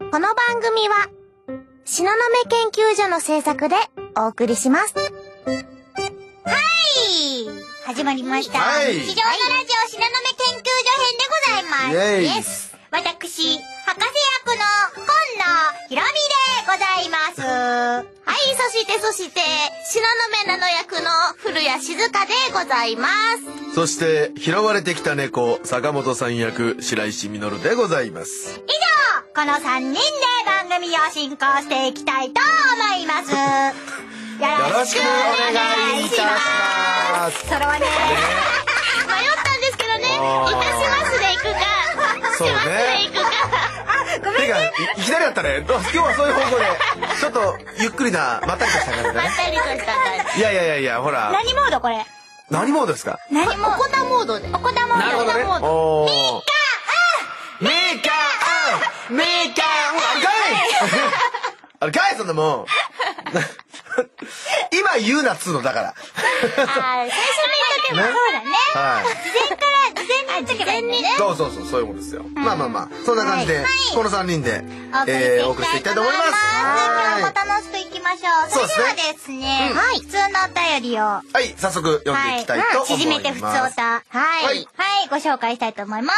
この番組は東雲研究所の制作でお送りします。 始まりました。 はい。 地上のラジオ東雲研究所編でございます。私、博士役の今野ひろみでございます。 はい、そして東雲なの役の古谷静香でございます。 そして拾われてきた猫坂本さん役白石稔でございます。 以上、この3人で番組を進行していきたいと思います。よろしくお願いします。それはね、迷ったんですけどね、いたしますで行くか、 そうね。 行くか。 ごめんね。 いきなりだったね。今日はそういう方向でちょっとゆっくりなまったりとした感じだね。 まったりとした感じ。 いやほら。 何モードこれ？ 何モードですか？ おこたモードで。おこたモード。 なるほどね。おー。メーカーあれかいそんなもん。今言うなっつうのだから。 最初に言っとけばそうだね。 はい。 事前にね。 そういうことですよ。まあそんな感じでこの3人でお送りしていきたいと思います。 今日も楽しくいきましょう。それではですね、普通のお便りを早速読んでいきたいと思います。 縮めて普通おたはいご紹介したいと思います。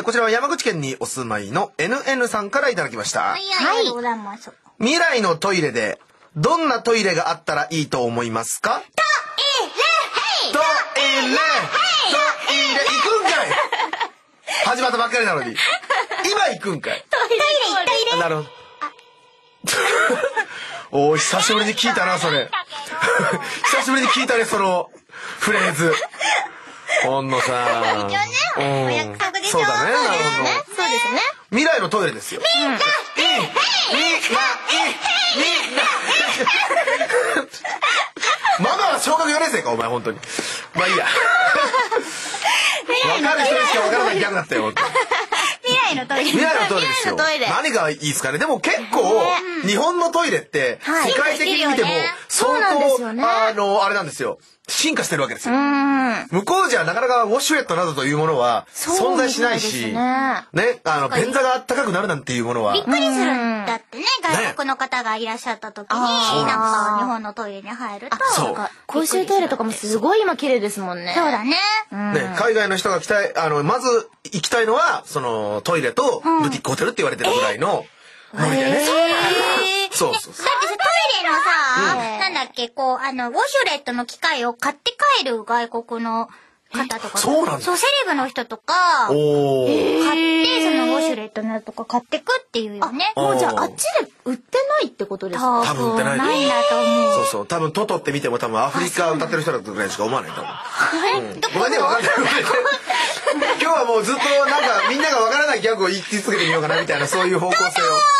こちらは山口県にお住まいの NN さんからいただきました。 ありがとうございます。 未来のトイレでどんなトイレがあったらいいと思いますか？トイレ行くんかい。始まったばっかりなのに今行くんかい。トイレなるほど。おー、久しぶりに聞いたなそれ。久しぶりに聞いたねそのフレーズ。ほんのさ一応ね、お約束でしょ。 そうだね。なるほど。 そうですね。 未来のトイレですよ。ママは小学4年生かお前本当に。まあいいや。分かる人にしか分からないギャグだったよ。 未来のトイレ。 未来のトイレですよ。何がいいですかね。でも結構日本のトイレって世界的に見ても相当あれなんですよ。進化してるわけですよ。向こうじゃなかなかウォシュレットなどというものは存在しないし、ね、便座があったかくなるなんていうものはびっくりするんだってね。外国の方がいらっしゃった時になんか日本のトイレに入ると、 公衆トイレとかもすごい今綺麗ですもんね。 そうだね。 海外の人がまず行きたいのはそのトイレとブティックホテルって言われてるぐらいのノリでね。そう。だってさ、トイレのさ、なんだっけ、ウォシュレットの機械を買って帰る外国の方とか。 そうなんだ。 そう、セレブの人とか、買って、そのウォシュレットのやつとか買ってくっていうよね。 もうじゃああっちで売ってないってことですか？ 多分売ってない。 ないんだと思う。 そう。多分トトって見ても多分アフリカ歌ってる人だったぐらいしか思わないと思う。ごめんね、わかんない。今日はもうずっとなんかみんながわからないギャグを言い続けてみようかなみたいなそういう方向性を。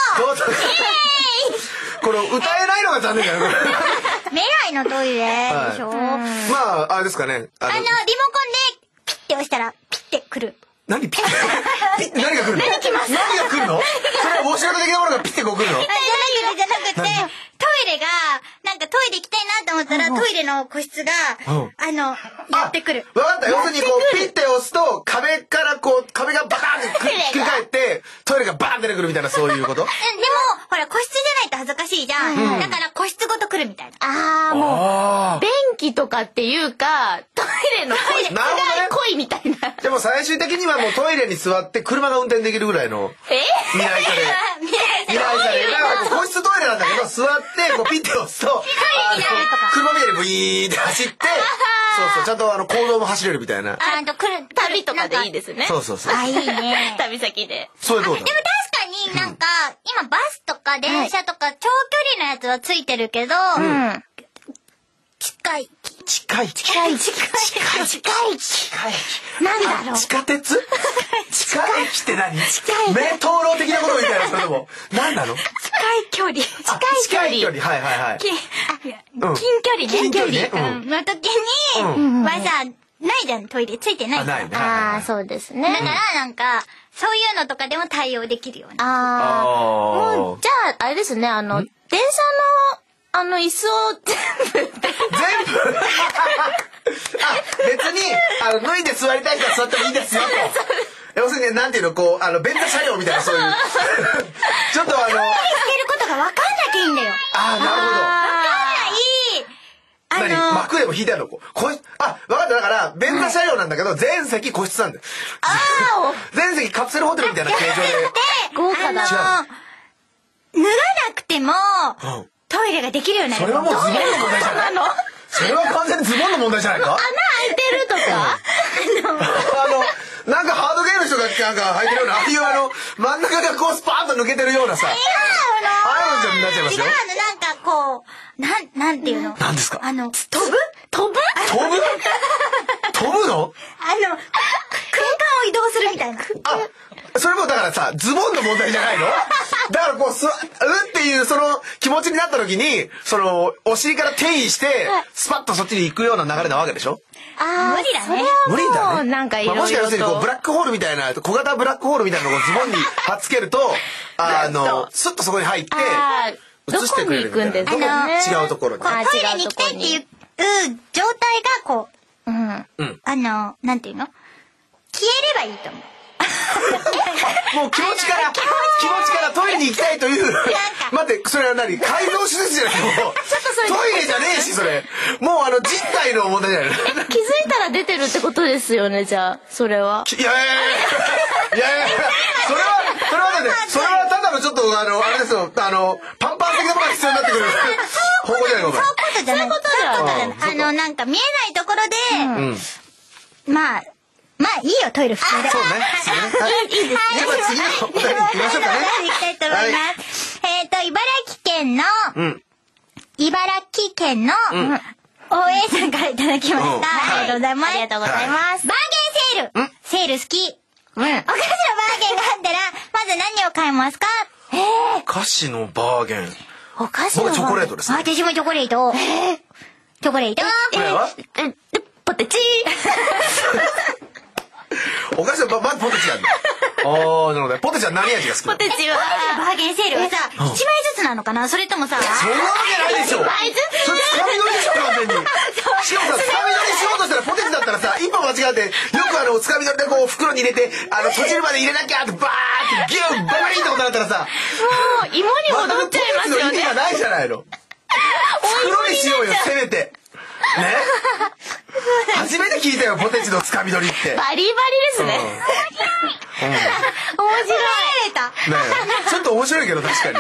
この歌えないのが残念だよ。 未来のトイレでしょ。 まああれですかね。リモコンでピッて押したらピッてくる。 何ピッて何が来るの？何が来るの？それはウォシュレット的なものがピッてこう来るの？ じゃなくてトイレがなんかトイレ行きたいなと思ったらトイレの個室がやってくる。 わかった。要するにこうピッて押すと壁から壁がバカーンってひっくり返ってトイレがバーンって出てくるみたいなそういうこと？でもほら個室じゃないと恥ずかしいじゃん。だから個室ごと来るみたいな。 もう便器とかっていうかトイレの個室が濃いみたいな。 でも最終的にはもうトイレに座って車が運転できるぐらいの未来され個室トイレなんだけど座ってこうピッて押すと車みたいにブイーって走ってそうちゃんと公道も走れるみたいな。 ちゃんと来る旅とかでいいですね。 そう。 いいね。 旅先で。 そういうこと。 でも確かになんか今バスとか電車とか長距離のやつはついてるけど近い。なんだろう。 地下鉄？地下駅って何？メトロ的なことみたいなそれでも何なの？ 近い距離。 はい。 近距離の時にはさないじゃんトイレついてないじゃん。 そうですね。 だからなんかそういうのとかでも対応できるよね。 もうじゃああれですね電車の椅子を全部別に脱いで座りたい人は座ってもいいですよと。要するにで、なんていうの、こう、便座車両みたいな、そういう。ちょっとトイレしてることが分かんなきゃいいんだよ。 ああ、なるほど。 分かんない。 幕でも引いてあるの分かった。だから、便座車両なんだけど、全席個室なんだよ。全席カプセルホテルみたいな形状で。 豪華だ。脱がなくても、トイレができるようになる。 それはもうズボンの問題じゃない？それは完全にズボンの問題じゃないか？ 穴開いてるとかなんかハードゲーの人がなんか履いてるような、ああいう真ん中がこうスパーンと抜けてるようなさ。ああいうのになっちゃいますよ。 違うの、なんかこう、なんていうの？ 何ですか？ 飛ぶ飛ぶの？ 空間を移動するみたいな。 それもだからさ、ズボンの問題じゃないの？だからこう、っていうその気持ちになった時に、お尻から転移して、スパッとそっちに行くような流れなわけでしょ？ 無理だね。 無理だね。 なんかいろいろと。 もしかしたらブラックホールみたいな、小型ブラックホールみたいなのをズボンに貼っつけると、スッとそこに入って、移してくれるみたいな。 どこに行くんですか？ 違うところに。 トイレに行きたいっていう状態がこう、なんていうの？消えればいいと思う。 もう気持ちからトイレに行きたいという。待って、それは何？改造手術じゃないの？トイレじゃねえし、それ。もう実体の問題じゃないの？ 気づいたら出てるってことですよね、じゃあ、それは。 いや、それはね、それはただのちょっと、あれですよ、パンパン的なものが必要になってくる。方向じゃないのか。 そういうことじゃない。なんか見えないところで、まあいいよ、トイレ普通で。 そうね。 いいですね。 じゃあ次のお題に行きましょうかね。 行きたいと思います。茨城県の、大江さんからいただきました。ありがとうございます。 ありがとうございます。 バーゲンセール。セール好き。お菓子のバーゲンがあったら、まず何を買いますか？ お菓子のバーゲン。 お菓子のバーゲン。 僕チョコレートですね。 私もチョコレート。チョコレート。 これは？ ポテチお菓子のまずポテチなんだ。なるほど。ポテチは何味が好きなの？ ポテチはバーゲンセールはさ、1枚ずつなのかな？それともさ、 そんなわけないでしょ。それつかみ取りでしょ、完全に。しかもさ、つかみ取りしようとしたらポテチだったらさ、一歩間違って、よくつかみ取りでこう袋に入れて、閉じるまで入れなきゃってバーってギュッバリンってことだったらさ、 もう芋に戻っちゃいますよね。 ポテチの意味がないじゃないの。袋にしようよ、せめて。ね。初めて聞いたよ、ポテチのつかみ取りって。 バリバリですね。面白い。 ちょっと面白いけど確かに。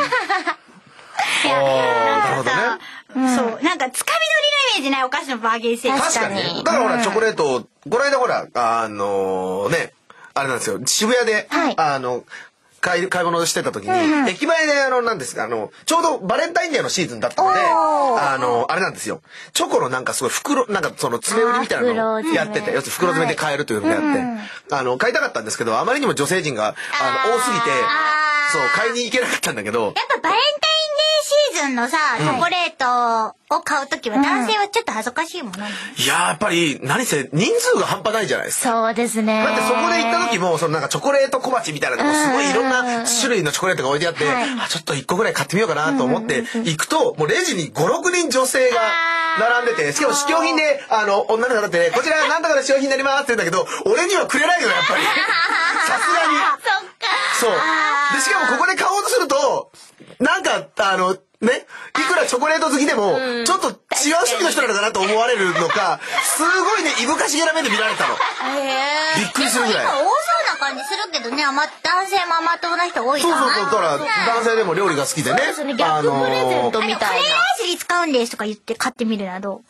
なるほどね。 そう、なんかつかみ取りのイメージないお菓子のバーゲンセール。 確かに。だからほらチョコレート、この間ほらあれなんですよ、渋谷で買い物してた時に、駅前でなんですか、ちょうどバレンタインデーのシーズンだったので、あれなんですよ。チョコのなんかすごい袋、なんか詰め売りみたいなのをやってて、要するに袋詰めで買えるというのをやって、買いたかったんですけど、あまりにも女性陣が多すぎて、そう、買いに行けなかったんだけど。 やっぱバレンタインデーシーズンのさ、チョコレートを買うときは男性はちょっと恥ずかしいものなの？ いややっぱり、何せ人数が半端ないじゃないですか。 そうですね。 だってそこで行った時も、なんかチョコレート小鉢みたいなのもすごいいろんな種類のチョコレートが置いてあって、ちょっと1個ぐらい買ってみようかなと思って行くと、もうレジに5、6人女性が並んでて、しかも試供品で、女の子だってね、こちらなんとかの試供品になりますって言うんだけど、俺にはくれないのよ、やっぱり。さすがに。そう。で、しかもここで買おうとすると、なんか、ね、いくらチョコレート好きでも、ちょっと違う趣味の人なのかなと思われるのか、すごいね、いぶかしげな目で見られたの。びっくりするぐらい。 多そうな感じするけどね、男性も甘党な人多いから。 そう。だから男性でも料理が好きでね。 逆プレゼントみたいな。 カレーライスに使うんですとか言って買ってみるなど。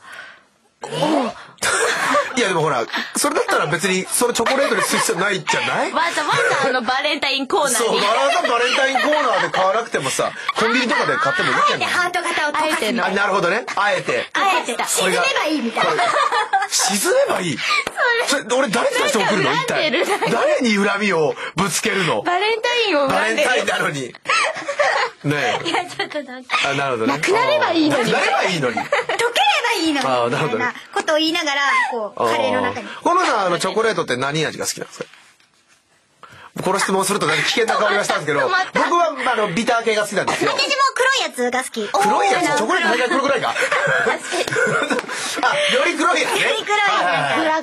いやでもほら、それだったら別にそのチョコレートにする必要ないじゃない？ わざわざバレンタインコーナーに。 そう、わざわざバレンタインコーナーで買わなくてもさ、コンビニとかで買ってもいいじゃない？ ハート型を溶かすの。 なるほどね。あえて。 沈めばいいみたいな。 沈めばいい。それ俺誰に対して送るの？一体誰に恨みをぶつけるの？ バレンタインをバレンタインなのに。ねえ。いやちょっとなんか。 なるほどね。 なくなればいいのに。 なくなればいいのに。 溶ければいいのに。みたいなことを言いながら、こう、カレーの中に。 このさ、チョコレートって何味が好きなんですか？この質問すると危険な香りがしたんですけど、僕はビター系が好きなんですよ。 私も黒いやつが好き。 黒いやつ？チョコレート大概黒くないか？あ、より黒いやつね。 より黒いやつ。 ブラッ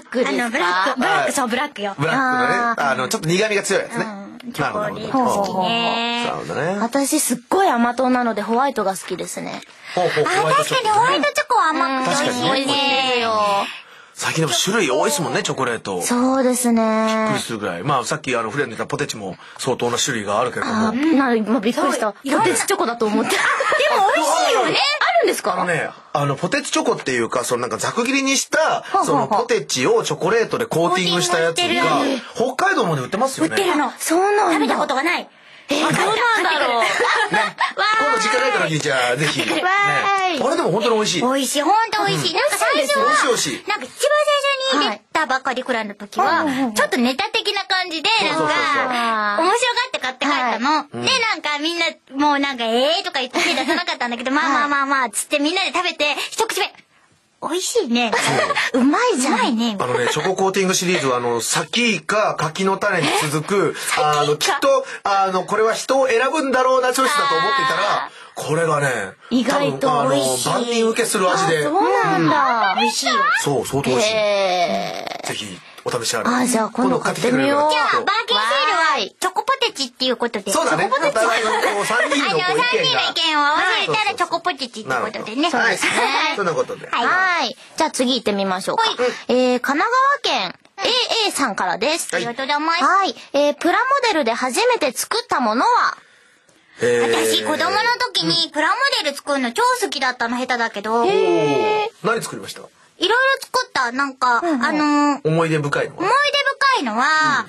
クですか？ ブラック、そう、ブラックよ。 ブラックのね、ちょっと苦味が強いやつね。 チョコレート好きね。 そうだね。 私すっごい甘党なのでホワイトが好きですね。 確かにホワイトチョコは甘くて美味しいね。 最近でも種類多いですもんね、チョコレート。 そうですね。 びっくりするぐらい。まあさっきフレンド言ったポテチも相当な種類があるけれども。 びっくりした。ポテチチョコだと思って。でも美味しいよね。あるんですか？ ポテチチョコっていうか、なんかざく切りにした、ポテチをチョコレートでコーティングしたやつが、北海道まで売ってますよね。 売ってるの。 そうなんだ。 食べたことがない。 どうなんだろう。 今度実家帰った時にじゃあぜひ。あれでも本当に美味しい。 美味しい、本当美味しい。なんか最初は、なんか一番最初に出たばっかりくらいの時は、ちょっとネタ的な感じで、なんか、面白がって買って帰ったの。で、なんかみんな、もうなんか、とか言って手出さなかったんだけど、まあ、つってみんなで食べて、一口目。美味しいね。 うまいじゃん。 うまいね。 チョココーティングシリーズは先か柿の種に続く、きっと、これは人を選ぶんだろうなチョイスだと思っていたら、これがね、 意外と美味しい。 万人受けする味で。 そうなんだ。 美味しいよ。 そう、相当美味しい。ぜひ、お試しあれ。 じゃあ今度買ってみよう。 じゃあ、バーゲンシールは、チョコポテチっていうことで。 そうだね。お互いの3人の意見を合わせたらチョコポテチっていうことでね。 そうですね。 そんなことで。 はい。じゃあ次行ってみましょうか。神奈川県 AA さんからです。 ありがとうございます。 はい。プラモデルで初めて作ったものは？ 私、子供の時にプラモデル作るの超好きだったの、下手だけど。 何作りました？ いろいろ作った、なんか、 思い出深いのは、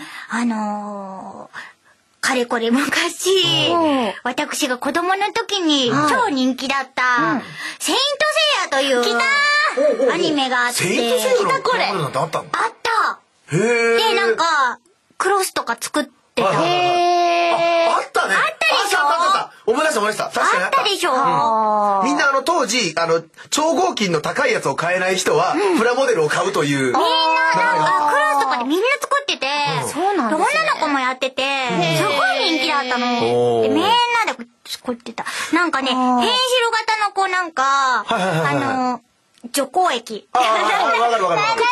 かれこれ昔、私が子供の時に超人気だった、セイントセイヤというアニメがあって、 セイントセイヤのプラモデルなんてあったの？ あった。 で、 なんか、クロスとか作ってた。 あったね。 あったでしょ？ 思い出した。確かにあった。 でしょ？ みんな当時、超合金の高いやつを買えない人は、プラモデルを買うという。 みんな、なんか、クロスとかでみんな作ってて、 そうなんです女の子もやってて、すごい人気だったの。で、みんなで作ってた。なんかね、ペンシル型のこうなんか、除光液。 わかる。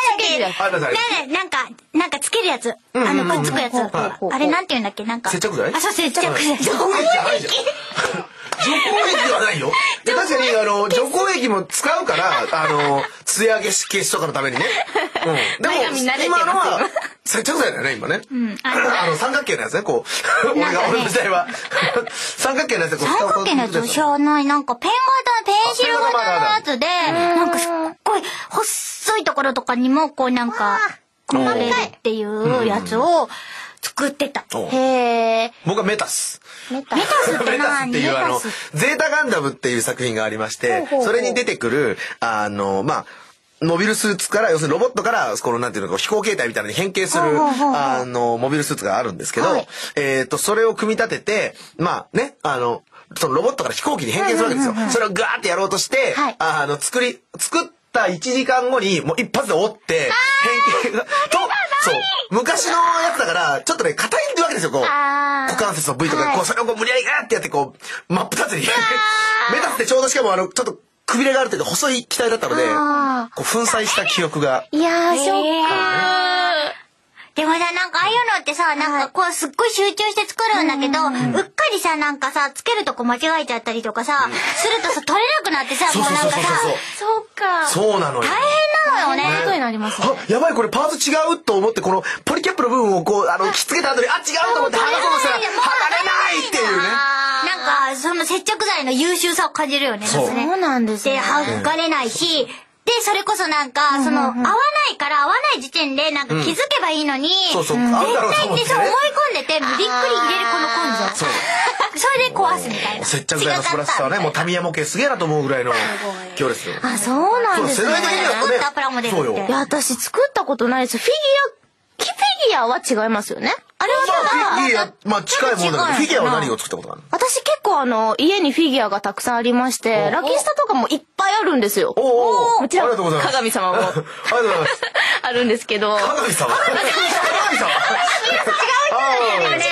なんかつけるやつ。くっつくやつ。あれなんて言うんだっけ？なんか。 接着剤？ そう、接着剤。 除光液じゃないじゃん。除光液はないよ。確かに除光液も使うから、艶消しとかのためにね。でも今のは接着剤だよね今ね。三角形のやつね俺の時代は三角形のやつで三角形のやつ知らない。なんかペンシル型のやつで、なんかすっごい細いところとかにもなんか込めれるっていうやつを作ってた。 僕はメタス。 メタスって何？ メタスっていうゼータガンダムっていう作品がありまして、それに出てくるモビルスーツから要するにロボットからなんていうの飛行形態みたいなのに変形するモビルスーツがあるんですけど、それを組み立ててそのロボットから飛行機に変形するわけですよ。それをガーってやろうとして作った1時間後にもう一発で折って変形が昔のやつだからちょっとね硬いわけですよ。股関節の部位とかそれを無理やりガーってやって真っ二つにメタスってちょうどしかもちょっとくびれがあるというか細い機体だったので粉砕した記憶が。 いやー、ショック。 でもさ、なんかああいうのってさ、なんかすっごい集中して作るんだけど、うっかりさ、なんかさ、つけるとこ間違えちゃったりとかさ、するとさ、取れなくなってさ、もうなんかさ、 そっか。 そうなのよ。 大変なのよね。 ことになりますね。 やばい、これパーツ違うと思って、このポリキャップの部分をきつけた後に、違うと思って剥がそうとしたら、剥がれないっていうね。 なんか、その接着剤の優秀さを感じるよね。 そうなんですね。 で、剥がれないし、で、それこそなんか、合わない時点でなんか気づけばいいのに、絶対って思い込んでて、びっくり入れるこの根性。それで壊すみたいな。 接着剤の素晴らしさはね、もうタミヤ模型すげえなと思うぐらいの今日ですよ。 そうなんですね。 世代的にはね、 そうよ。 いや、私作ったことないです。フィギュアは違いますよね。あれは近いものだけど、フィギュアは何を作ったことあるの？ 私結構家にフィギュアがたくさんありまして、ラキスタとかもいっぱいあるんですよ。もちろん鏡様もあるんですけど。 鏡様？違う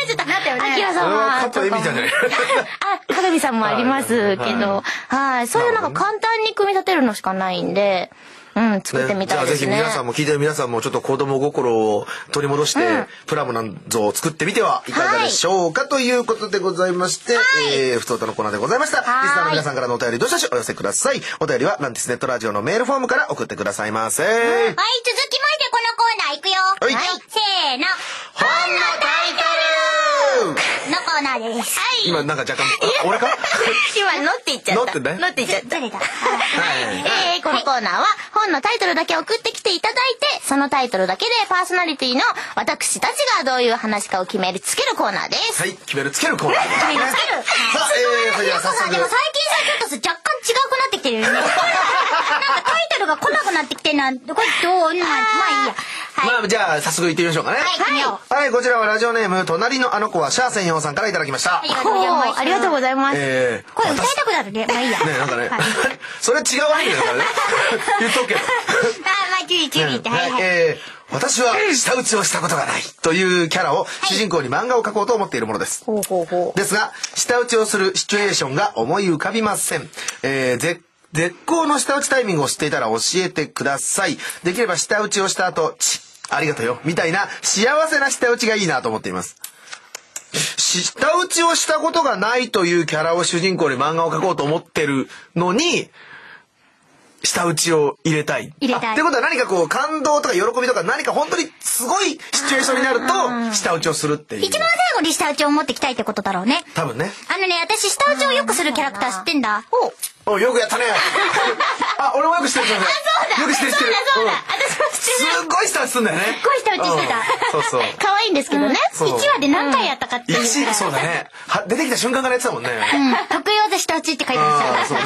ちゃった。なったよね。 アキラ様。加藤恵美ちゃんじゃない。 あ、かがみさんもありますけど、はい。そういうなんか簡単に組み立てるのしかないんで、作ってみたいですね。 じゃあぜひ皆さんも聞いてる皆さんもちょっと子供心を取り戻して、プラモなんぞを作ってみてはいかがでしょうか、ということでございまして、ふつおたのコーナーでございました。リスナーの皆さんからのお便りどしどしお寄せください。お便りはランティスネットラジオのメールフォームから送ってくださいませ。はい、 続きましてこのコーナーいくよ。はい。せーの。 本のタイトルのコーナーです。はい。 今なんか若干、俺か今、のって言っちゃった。 のってね。 のって言っちゃった。 誰だ。 このコーナーは、本のタイトルだけ送ってきていただいて、そのタイトルだけでパーソナリティの私たちがどういう話かを決める、つけるコーナーです。 はい、決める、つけるコーナーです。 決める、つける。 さあ、それでは早速。 でも最近さ、ちょっと若干違くなってきてるよね。なんかタイトルが来なくなってきてるな。これどう、まあいいや。 まあじゃあ早速行ってみましょうかね。はい、こちらはラジオネーム隣のあの子はシャー専用さんからいただきました。 ありがとうございます。 ありがとうございます。 これ歌いたくなるね。まあいいや。 ね、なんかね、それ違うアニメだからね。言っとくけど。 まあ注意って。 私は舌打ちをしたことがないというキャラを主人公に漫画を描こうと思っているものです。ですが舌打ちをするシチュエーションが思い浮かびません。絶好の舌打ちタイミングを知っていたら教えてください。できれば舌打ちをした後、ありがとうよみたいな幸せな舌打ちがいいなと思っています。舌打ちをしたことがないというキャラを主人公に漫画を描こうと思ってるのに、舌打ちを入れたい。ってことは何かこう感動とか喜びとか何か本当にすごいシチュエーションになると舌打ちをするっていう。 一番最後に舌打ちを持ってきたいってことだろうね。 多分ね。 私舌打ちをよくするキャラクター知ってんだ。 よくやったね。あ、俺もよく知ってる。よく知ってる。 そうだ。私も知ってる。 すごい舌打ちすんだよね。 すごい舌打ちしてた。 そう。 可愛いんですけどね。 1話で何回やったかっていう。 そうだね。出てきた瞬間からやってたもんね。 得意技舌打ちって書いてある。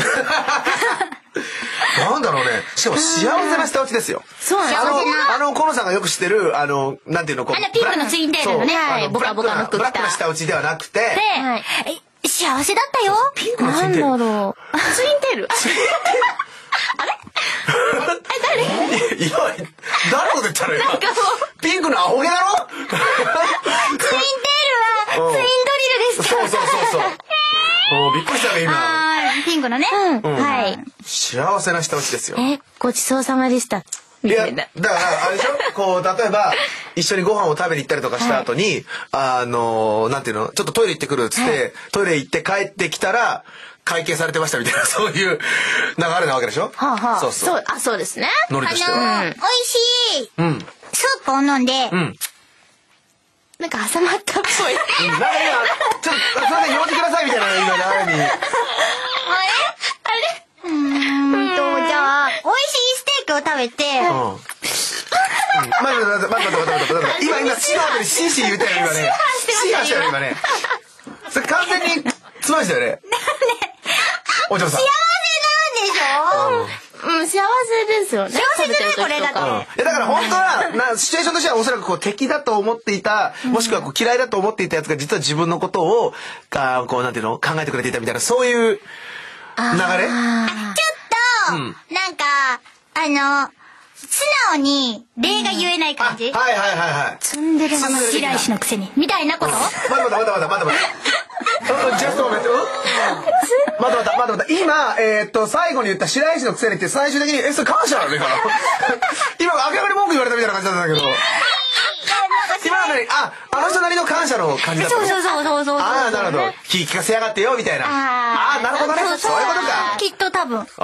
なんだろうね。しかも幸せな舌打ちですよ。 そうなんです。 河野さんがよく知ってる、なんていうの、 ピンクのツインテールのね。 ボカボカの服着た。 ブラックな舌打ちではなくて。 幸せだったよ。 ピンクのツインテール。 なんだろう。ツインテール。あれ？誰？ 誰の言ったのよ。ピンクのアホ毛だろ？ ツインテールはツインドリルですから。 そう。びっくりしたね今。 ピンクのね。はい。 幸せな舌打ちですよ。 ごちそうさまでした。 いや、だからあれでしょ、こう例えば一緒にご飯を食べに行ったりとかした後に、なんていうの、ちょっとトイレ行ってくるっつって、トイレ行って帰ってきたら会計されてましたみたいな、そういう流れなわけでしょ。 そうですね。 ノリとしては。 美味しいスープを飲んで、 なんか挟まったっぽい。 なんか今ちょっとすいません、用事くださいみたいな今流れに。 じゃあ美味しいステーキを食べて。 待って今シーにシーシー言うたよ今ね。シーしたよ今ね。それ完全につましたよね。お嬢さん。 幸せなんでしょ。 幸せですよね。 幸せじゃないこれだって。 だから本当はシチュエーションとしてはおそらくこう敵だと思っていた、もしくはこう嫌いだと思っていたやつが実は自分のことをこうなんていうの考えてくれていたみたいな、そういう流れ。 なんか素直に礼が言えない感じ。 ツンデレな白石のくせにみたいなこと。 待ってジャスト待って今最後に言った白石のくせにって最終的にそれ感謝なのね今明らかに文句言われたみたいな感じだったんだけど、今のにあの人なりの感謝の感じだったの。 そう。 ああなるほど、聞かせやがってよみたいな。ああなるほどね、そういうことか。 きっと多分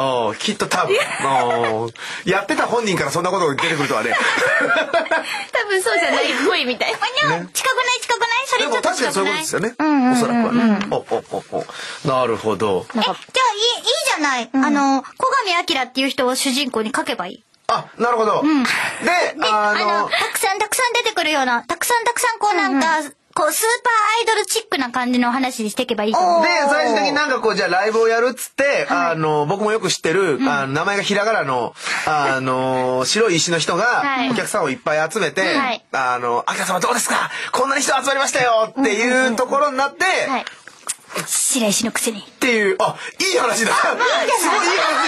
やってた本人からそんなことが出てくるとはね。 多分そうじゃないっぽいみたい。 近くないそれちょっと近くない。 でも確かにそういうことですよね、おそらくはね。なるほど。 じゃあいいじゃない。小上彰っていう人を主人公に書けばいい。 なるほど。でたくさん出てくるような、たくさんこうなんか、こうスーパーアイドルチックな感じの話にしていけばいいと思う。 で最終的になんかこうじゃあライブをやるっつって、僕もよく知ってる名前がひらがなの白い石の人がお客さんをいっぱい集めて、明様どうですか、こんなに人集まりましたよっていうところになって、 白石のくせにっていう、いい話だ。すごいいい話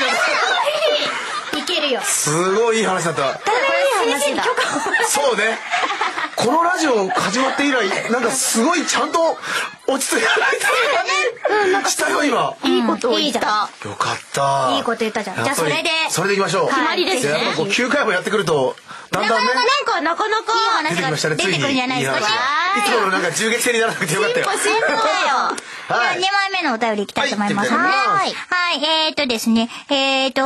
だ。 いけるよ。 すごいいい話だった。 ただこれ先生に許可を。 そうね。 このラジオ始まって以来なんかすごいちゃんと落ち着いてない感じしたよ今。 いいことを言った。 よかった。 いいこと言ったじゃん。じゃあそれでいきましょう。 決まりですね。 9回もやってくるとだんだんね、 なかなかいい話が出てくるんじゃないですか。いつものなんか銃撃戦にならなくてよかったよ。 進歩だよ。 2枚目のお便りいきたいと思います。はい。ですね。みんなで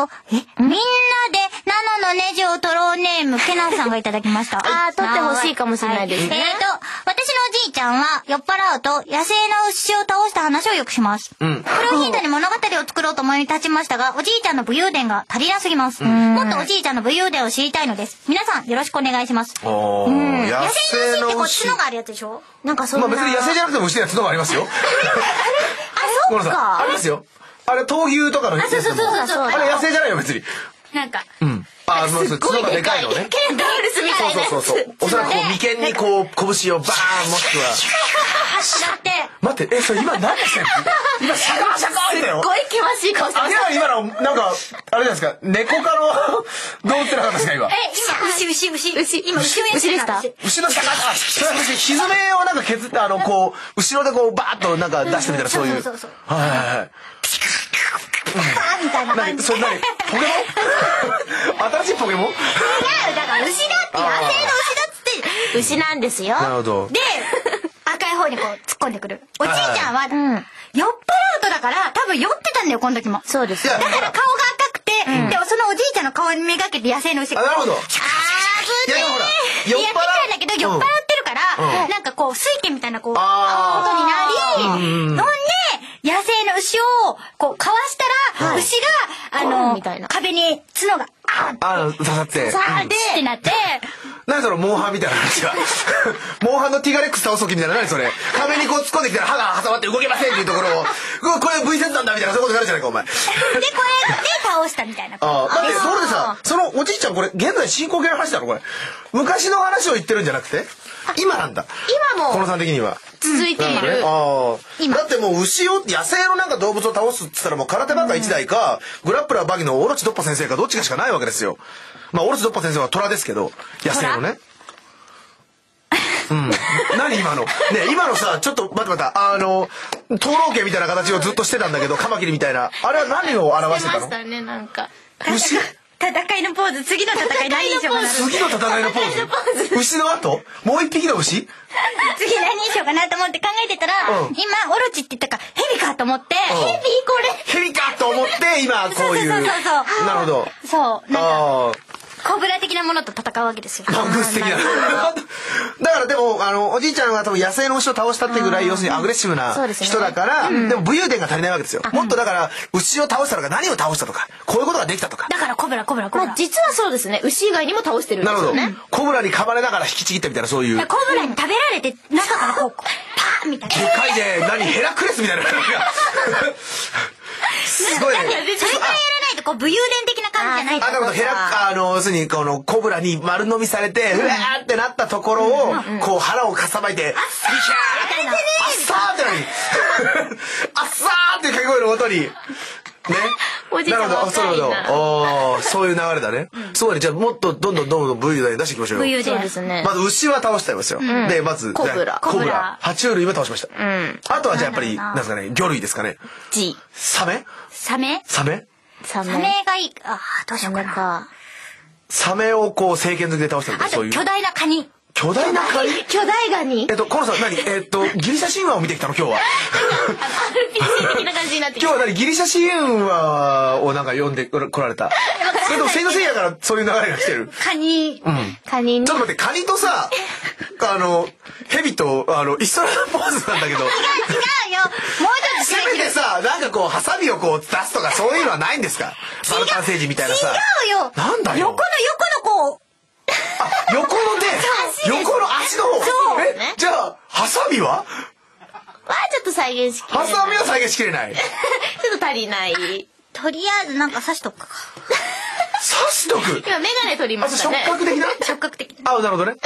ナノのネジを取ろうネーム、ケナさんがいただきました。 取ってほしいかもしれないですね。 私のおじいちゃんは酔っ払うと野生の牛を倒した話をよくします。これをヒントに物語を作ろうと思い立ちましたが、おじいちゃんの武勇伝が足りなすぎます。もっとおじいちゃんの武勇伝を知りたいのです。皆さんよろしくお願いします。野生の牛って角があるやつでしょ？ なんかそんな。 別に野生じゃなくても牛には角がありますよ。 そっか。 ありますよ。あれ闘牛とかのやつでも。あれ野生じゃないよ別に。 なんか。 角がでかいのね。 ケンタウルスみたいな。 そう。おそらく眉間にこう拳をバーンもしくは。待って、それ今何してんの？今シャカシャカってよ。 すごい険しい顔してました。 今のなんかあれじゃないですか。猫科の動物ってなかったですか今。 牛。今牛をやってでした。 牛のシャカひずめをなんか削ってこう後ろでこうバーッとなんか出してみたらそういう。 そう。 はい。 みたいな感じ。 それ何？ポケモン？新しいポケモン？ 違う、だから牛だって野生の牛だっつって牛なんですよ。 なるほど。 で、赤い方にこう突っ込んでくる。おじいちゃんは酔っ払うとだから多分酔ってたんだよこの時も。 そうです。 だから顔が赤くて、でもそのおじいちゃんの顔にめがけて野生の牛が。 なるほど。 やってきたんだけど酔っ払ってるからなんかこう水拳みたいなこうことになり、ほんで野生の牛をこうかわしたら牛が壁に角が刺さってってなって。 何そのモンハンみたいな話は。モンハンのティガレックス倒す時みたいな何それ。壁にこう突っ込んできたら歯が挟まって動けませんっていうところをこれ V セットなんだみたいなそういうことになるじゃないかお前。でこれで倒したみたいな。 だってそれでさそのおじいちゃんこれ現在進行形の話だろこれ。昔の話を言ってるんじゃなくて今なんだ。 今もこのさん的には続いている。 だってもう牛を野生のなんか動物を倒すっつったらもう空手バカ1台かグラップラーバギのオロチドッパ先生かどっちかしかないわけですよ。まあオロチドッパ先生は虎ですけど野生のね。何今のね今のさちょっと待って討論権みたいな形をずっとしてたんだけどカマキリみたいなあれは何を表してたの？ してましたねなんか。 牛？ 戦いのポーズ次の戦い何にしようかな。 次の戦いのポーズ？牛の後？もう一匹の牛？ 次何にしようかなと思って考えてたら、今オロチって言ったからヘビかと思って。 ヘビかと思って今こういう。 そう。 なるほど。 そうなんか。コブラ的なものと戦うわけですよ。 マングス的な。だからでもおじいちゃんは多分野生の牛を倒したっていうぐらい要するにアグレッシブな人だからでも武勇伝が足りないわけですよ。もっとだから牛を倒したとか何を倒したとかこういうことができたとか。 だからコブラ。 実はそうですね牛以外にも倒してるんですよね。 なるほど。コブラに噛まれながら引きちぎったみたいなそういう。 コブラに食べられて中からこうパーンみたいな。 でかいねヘラクレスみたいな。すごいね。 それからやらないとこう武勇伝的な感じじゃないと。 なるほど。要するにこのコブラに丸飲みされてうわーってなったところをこう腹をかさばいてあっさーってあっさーって掛け声の音にね。 おじいちゃん若いな。そういう流れだね。そうね。じゃあもっとどんどん武勇伝出していきましょうよ。 武勇伝ですね。 まず牛は倒しちゃいますよ。でまずコブラ。 爬虫類も倒しました。あとはじゃあやっぱりなんですかね魚類ですかね。サメがいい。どうしようかな。 サメをこう正拳突きで倒したりとかそういう。 あと巨大なカニ。 巨大ガニ。 コロさん何ギリシャ神話を見てきたの今日は。 RPG 的な感じになってきた。 今日はギリシャ神話をなんか読んで来られた。それとも聖の聖夜からそういう流れが来てる。 カニ。 カニ。 ちょっと待ってカニとさヘビと一緒のポーズなんだけど。違うよ。もうちょっとせめてさなんかこうハサミをこう出すとかそういうのはないんですか？バルカン星人みたいなさ。 違うよ。 なんだよ。 横のこう。 横の足の方。じゃあハサミは？ ちょっと再現しきれない。 ハサミは再現しきれない。 ちょっと足りない。 とりあえずなんか刺しとくか。 刺しとく。 今メガネ取りましたね。 触覚的な？ 触覚的な。なるほどね。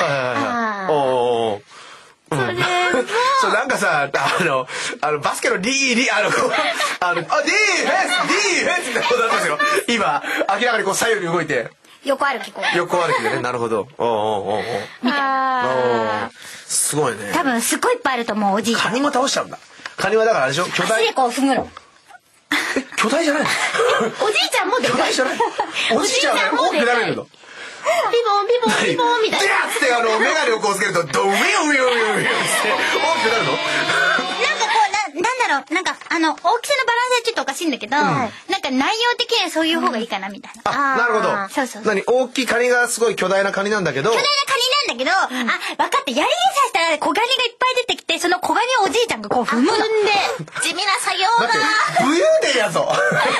そうなんかさバスケのディフェンスってことだったんですよ。今明らかにこう左右に動いて。 横歩きこう。 横歩きでね、なるほど。 みたいな。 すごいね。 多分すごいいっぱいあると思う、おじいちゃん。 カニも倒しちゃうんだ。カニはだからあれでしょ、巨大。 足でこう踏むの。 巨大じゃないの？ おじいちゃんもでかい。 巨大じゃない。おじいちゃんが大きくなれるの。 ビボンビボンビボンみたいな。 でやってメガネをこうつけるとドウィウィウィウィウィって大きくなるの？ なんかこうなんだろう、なんか大きさのバランスはちょっとおかしいんだけど、なんか内容的にはそういう方がいいかなみたいな。 あ、なるほど。 そうそう。 何、大きいカニがすごい巨大なカニなんだけど。 巨大なカニなんだけど、あ、分かった。槍で刺したら小ガニがいっぱい出てきて、その小ガニをおじいちゃんがこう踏むの。 踏んで地味な作業だ。 待って、武勇伝やぞ。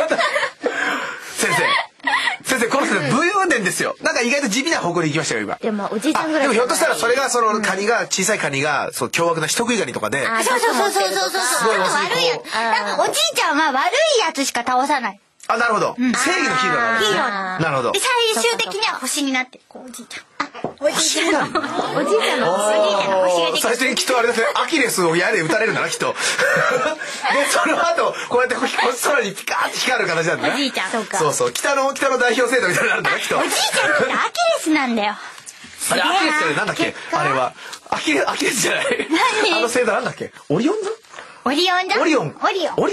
先生、この人武勇伝ですよ。なんか意外と地味な方向で行きましたよ今。 でもおじいちゃんぐらい。 でもひょっとしたらそれがそのカニが、小さいカニがそう凶悪な人食いガニとかで。 そう。悪いやつ。なんかおじいちゃんは悪いやつしか倒さない。 あ、なるほど。正義のヒーローなんですね。なるほど。 で最終的には星になってこうおじいちゃん。おじいちゃんの星ができる。 最初にきっとあれですね、アキレスを矢で撃たれるんだなきっと。でその後こうやって空にピカーって光る形なんだね。 おじいちゃん。 そう北の代表制度みたいになるんだなきっと。 おじいちゃんってアキレスなんだよ。 あれアキレスってなんだっけ、あれはアキレスじゃない。あの星座なんだっけ、オリオン座。 オリオン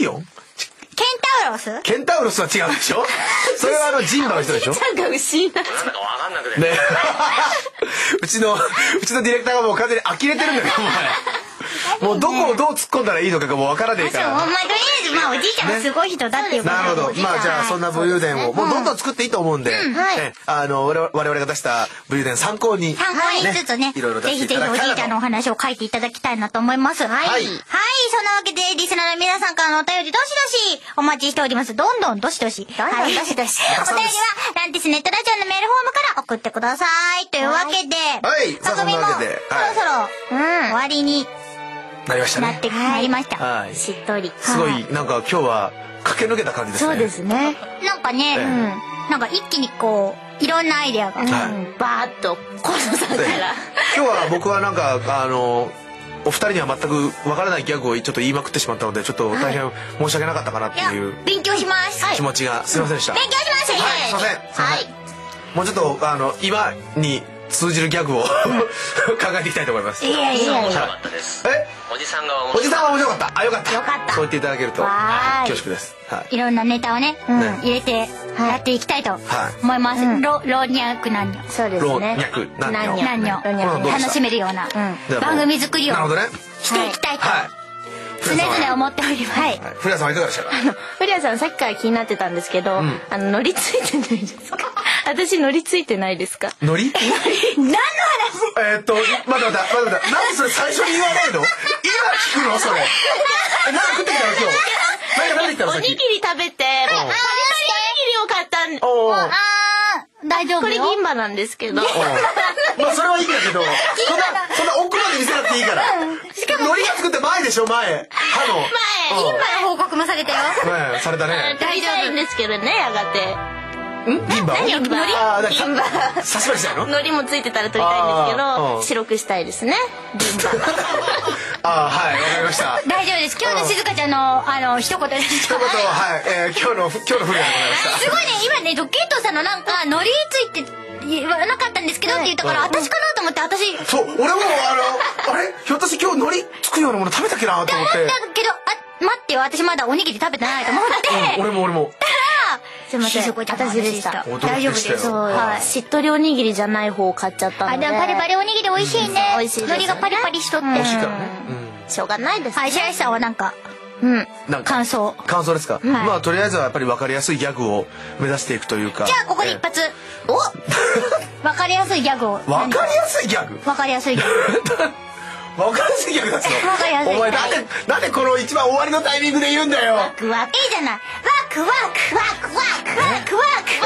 ケンタウロスは違うでしょ。それはジンバの人でしょ。 おじいちゃんが牛になっちゃう。ね。うちのディレクターがもう完全に呆れてるんだけど、もうどこをどう突っ込んだらいいのかがもうわからねえから。 とりあえずまあおじいちゃんがすごい人だっていうこと。 なるほど。まあじゃあそんな武勇伝をもうどんどん作っていいと思うんで、我々が出した武勇伝参考にしつつね、 いろいろ出ぜひぜひしていただきたいなと。 おじいちゃんのお話を書いていただきたいなと思います。はい。はい。そんなわけでリスナーの皆さんからのお便りどしどしお待ちしております。どんどんどしどし。はい。お便りはランティスネットラジオのメールフォームから送ってください。というわけで、 はい。 番組もそろそろ終わりになりましたね。 なりました。 はい。 しっとり。 すごいなんか今日は駆け抜けた感じですね。 そうですね。 なんかね、なんか一気にこういろんなアイデアがバーッと河野さんから。 今日は僕はなんかお二人には全くわからないギャグをちょっと言いまくってしまったのでちょっと大変申し訳なかったかなっていう勉強します。 気持ちがすいませんでした。 勉強します。 はい、すいません。はい。もうちょっと今に通じるギャグを考えていきたいと思います。 いやいや。 面白かったです。おじさんが面白かった。 あ、よかった。そう言っていただけると恐縮です。 いろんなネタをね入れてやっていきたいと思います。老若男女。 そうですね。 男女楽しめるような番組作りをしていきたいと常々思っております。はい。 古谷さんはいかがでしたか。 古谷さんさっきから気になってたんですけど、乗りついてないですか。私乗りついてないですか。 乗り？ 何の話？ 待って。なんでそれ最初に言わないの？今聞くのそれ。何食ってきたの今日。何食べてきたのさっき。 おにぎり食べて、パリパリおにぎりを買ったん。 大丈夫よ。 これ銀歯なんですけど。 まあそれはいいんだけど、そんな奥まで見せなくていいから。しかも海苔が作って前でしょ前。歯の。 銀歯の報告もされたよ。 されたね。 大丈夫ですけどねやがて。 銀歯？ 銀歯。 差し歯したいの？ 海苔もついてたら取りたいんですけど、白くしたいですね。銀歯。 はいわかりました。 大丈夫です。今日の静香ちゃんの一言です。 一言はい今日の風でございました。 すごいね今ねドッキートさんのなんか海苔ついて言わなかったんですけどって言ったから私かなと思ってそう俺もあれひょっとして今日海苔つくようなもの食べたっけなと思って。 だけど待ってよ私まだおにぎり食べてないと思って。 俺も。 すいません。私でした。 大丈夫です。 しっとりおにぎりじゃない方を買っちゃったので。 でもパリパリおにぎり美味しいね。 美味しいです。 海苔がパリパリしとって。 美味しいからね。 しょうがないです。 はい、白石さんはなんか感想ですか。まあとりあえずはやっぱり分かりやすいギャグを目指していくというか。 じゃあここで一発。分かりやすいギャグを。 分かりやすいギャグ。 分かりやすいギャグ。 分かりやすいギャグだっつの。 分かりやすい。 お前なんでこの一番終わりのタイミングで言うんだよ。 ワクワクいいじゃない。ワクワク。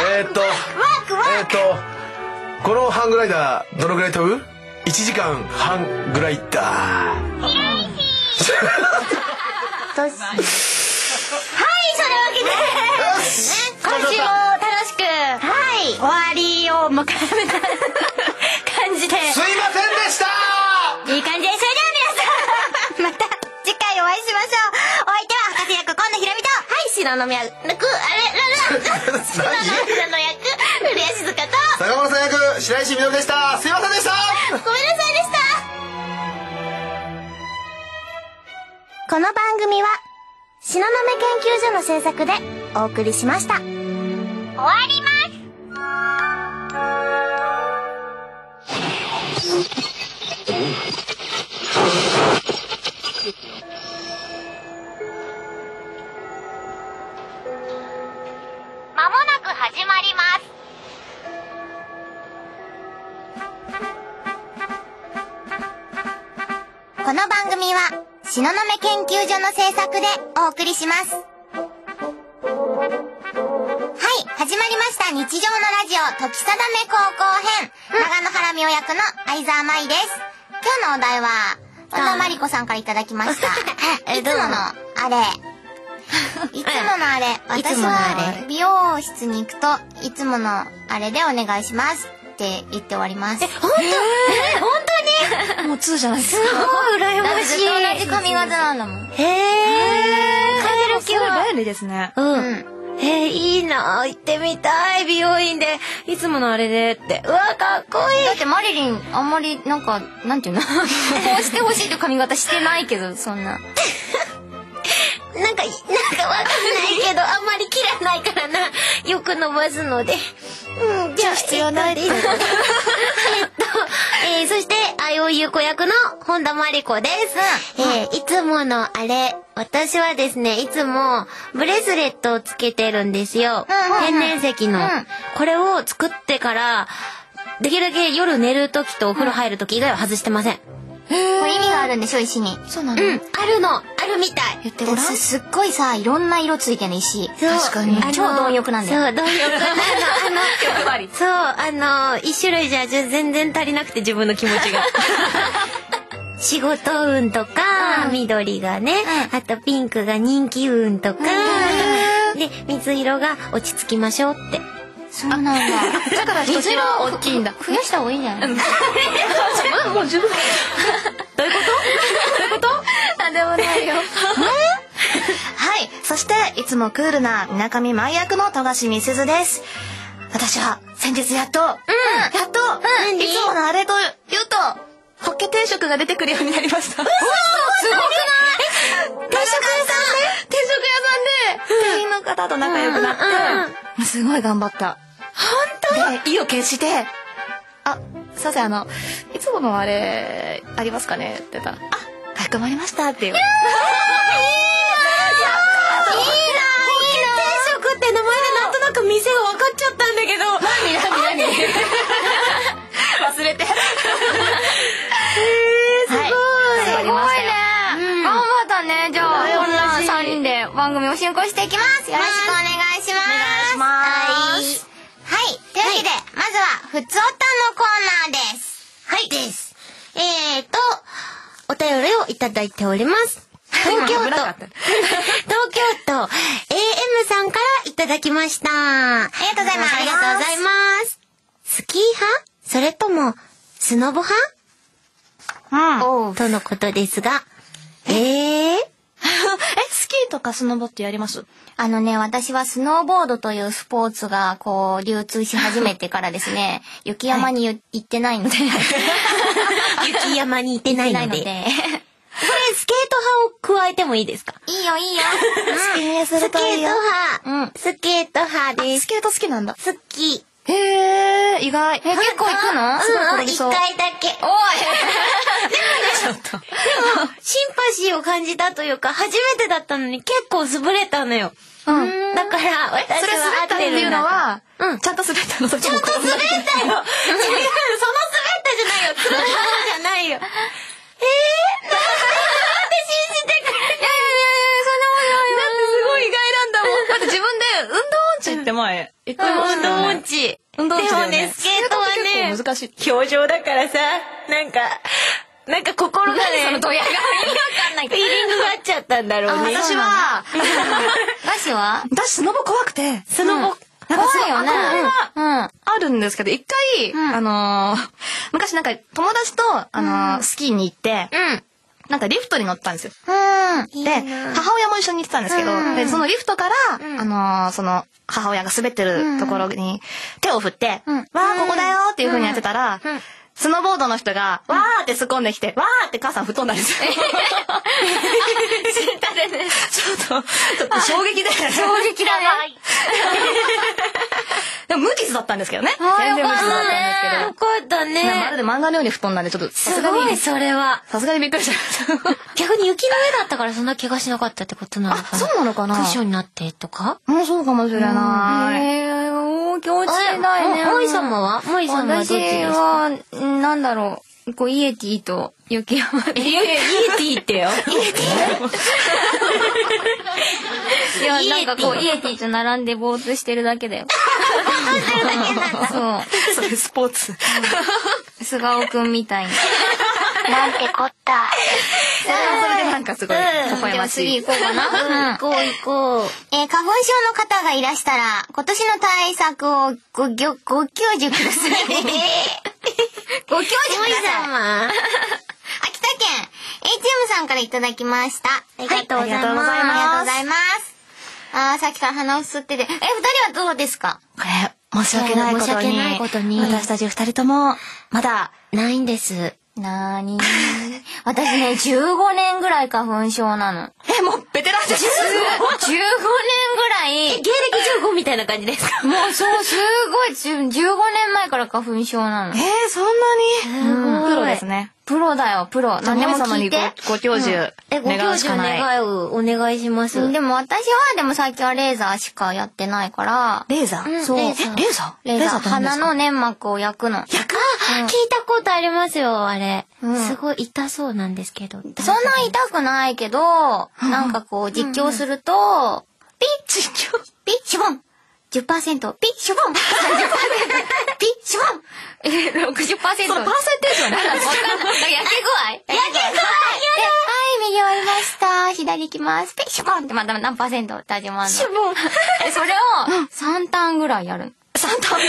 このハングライダーどのぐらい飛ぶ？1時間半ぐらいだ。 はい、そのわけで今週も楽しく終わりを迎えた感じで。 すいませんでした。 いい感じで。それでは皆さんまた次回お会いしましょう。お相手は博士役今野ひろみと、 はい、白の役古谷静香と白石みのるでした。すいませんでした。 ごめんなさいでした。この番組は東雲研究所の制作でお送りしました。終わります。まもなく始まります。この番組は東雲研究所の制作でお送りします。はい、始まりました日常のラジオ時定め高校編、長野原美代役の相沢舞です。今日のお題は和田真理子さんからいただきました。いつものあれ。いつものあれ。私は美容室に行くといつものあれでお願いしますって言って終わります。本当にもう2じゃないですか。 すごい羨ましい。 同じ髪型なんだもん。 へえ。風のすごい便利ですね。 いいな、行ってみたい、美容院でいつものあれでって。うわ、かっこいい。 だってマリリンあんまりなんかなんていうのこうしてほしいって髪型してないけど、そんななんかわかんないけど、あんまり切らないからな。よく伸ばすので。じゃあ必要ないです。そして、あよゆこ役の本田真理子です。いつものあれ、私はですね、いつもブレスレットをつけてるんですよ。天然石の。これを作ってから、できるだけ夜寝るときとお風呂入るとき以外は外してません。 これ意味があるんでしょ、石に。 そうなの？ あるみたい。 言ってごらん。 すっごいさ、いろんな色ついてる石。 確かに。 超貪欲なんだよ。 そう、貪欲なの。欲張り。そう、一種類じゃ全然足りなくて、自分の気持ちが。仕事運とか、緑がね、あとピンクが人気運とか、で、水色が落ち着きましょうって。 そうなんだ。 だから一つ色大きいんだ。 増やした方がいいんじゃない？ もう十分。どういうことなんでもないよ。はい。そして、いつもクールな水上舞役の富樫美鈴です。私は、先日やっと、いつものあれと言うと、ホッケ定食が出てくるようになりました。すごくない？定食屋さんで、店員の方と仲良くなって、すごい頑張った。本当？で、意を決して、すいません、いつものあれ、ありますかねって言ったら、かしこまりましたっていう。いいな。 定食って名前でなんとなく店が分かっちゃったんだけど。何忘れて。すごい。 すごいね。 頑張ったね。じゃあ、こんな3人で番組を進行していきます。よろしくお願いします。はい。というわけで、まずは、ふつおたのコーナーです。 はい。です。お便りをいただいております。東京都 AM さんからいただきました。 ありがとうございます。 ありがとうございます。スキー派？それとも、スノボ派？とのことですが。 スキーとかスノボってやります？ 私はスノーボードというスポーツが流通し始めてからですね、雪山に行ってないので。 雪山に行ってないので。これスケート派を加えてもいいですか？ いいよ。 スケート派。スケート派です。 スケート好きなんだ。 好き。 へー、意外。 結構行くの？ 一回だけ。おい。でもシンパシーを感じたというか、初めてだったのに結構滑れたのよ。だから私は合ってるんだ。それ滑ったっていうのは、ちゃんと滑ったの？ちゃんと滑ったよ。違う、その滑ったじゃないよ。つるの方じゃないよ。なんで信じてくれる？いや、そんなことないよ。だってすごい意外なんだもん。だって自分で運動音痴って前言ってましたよね。運動音痴だよね。でもね、スケートはね、結構難しい。表情だからさ、なんか心がね、そのドヤ顔意味わかんない。フィーリングがあっちゃったんだろうね。私は、私スノボ怖くて。スノボ、怖いよね。あるんですけど、一回、昔友達と、スキーに行って、 なんかリフトに乗ったんですよ。で、母親も一緒に行ってたんですけど、でそのリフトから、その母親が滑ってるところに手を振って、わーここだよっていう風にやってたら、スノーボードの人が、わーって突っ込んできて、わーって母さん吹っ飛んだんですよ。ちょっと衝撃で。 衝撃だね。 でも無傷だったんですけどね。全然無傷だったんですけど。 よかったね。 まるで漫画のように吹っ飛んだんで、ちょっとすごい、それは。 さすがにびっくりしました。 逆に雪の上だったからそんな怪我しなかったってことなのかな。 そうなのかな。 クッションになってとか。 そうかもしれない。 気持ちないね。 萌様はどっちですか？ 私は、なんだろう。イエティと雪山で。 イエティってよ。イエティいや、なんかイエティと並んでぼーっとしてるだけだよ。 ぼーっとしてるだけなんだ。 そう。 それスポーツ。 菅生くんみたいに。 なんてこった。 それでなんかすごい、微笑ましい。 次行こうかな。 行こう。 花粉症の方がいらしたら、今年の対策をご教授ください。ご教授ください。秋田県、HM さんからいただきました。 ありがとうございます。 ありがとうございます。さっきから鼻をすってて、二人はどうですか？ これ、申し訳ないことに、私たち二人とも、まだ、 ないんです。 なーにー。私ね、15年ぐらい花粉症なの。 もうベテランです。 15年ぐらい。 芸歴15みたいな感じですか？ もうそう、すごい、15年前から花粉症なの。 そんなにプロですね。 プロだよ、プロ。 何でも様にご教授願うしかない。 お願いします。 でも私は、最近はレーザーしかやってないから。 レーザー？ そう。 レーザー鼻の粘膜を焼くの。 聞いたことありますよ、あれ。すごい痛そうなんですけど。 そんな痛くないけど、なんか実況すると、ピッシュボン 10%、ピッシュボン 30%、ピッシュボン60%。そのパーセンテージは何だろう？焼け具合はい、右割りました。左行きます。ピッシュボンってまた何パーセントって始まるの。 シュボン。 それを3ターンぐらいやる。 3ターン交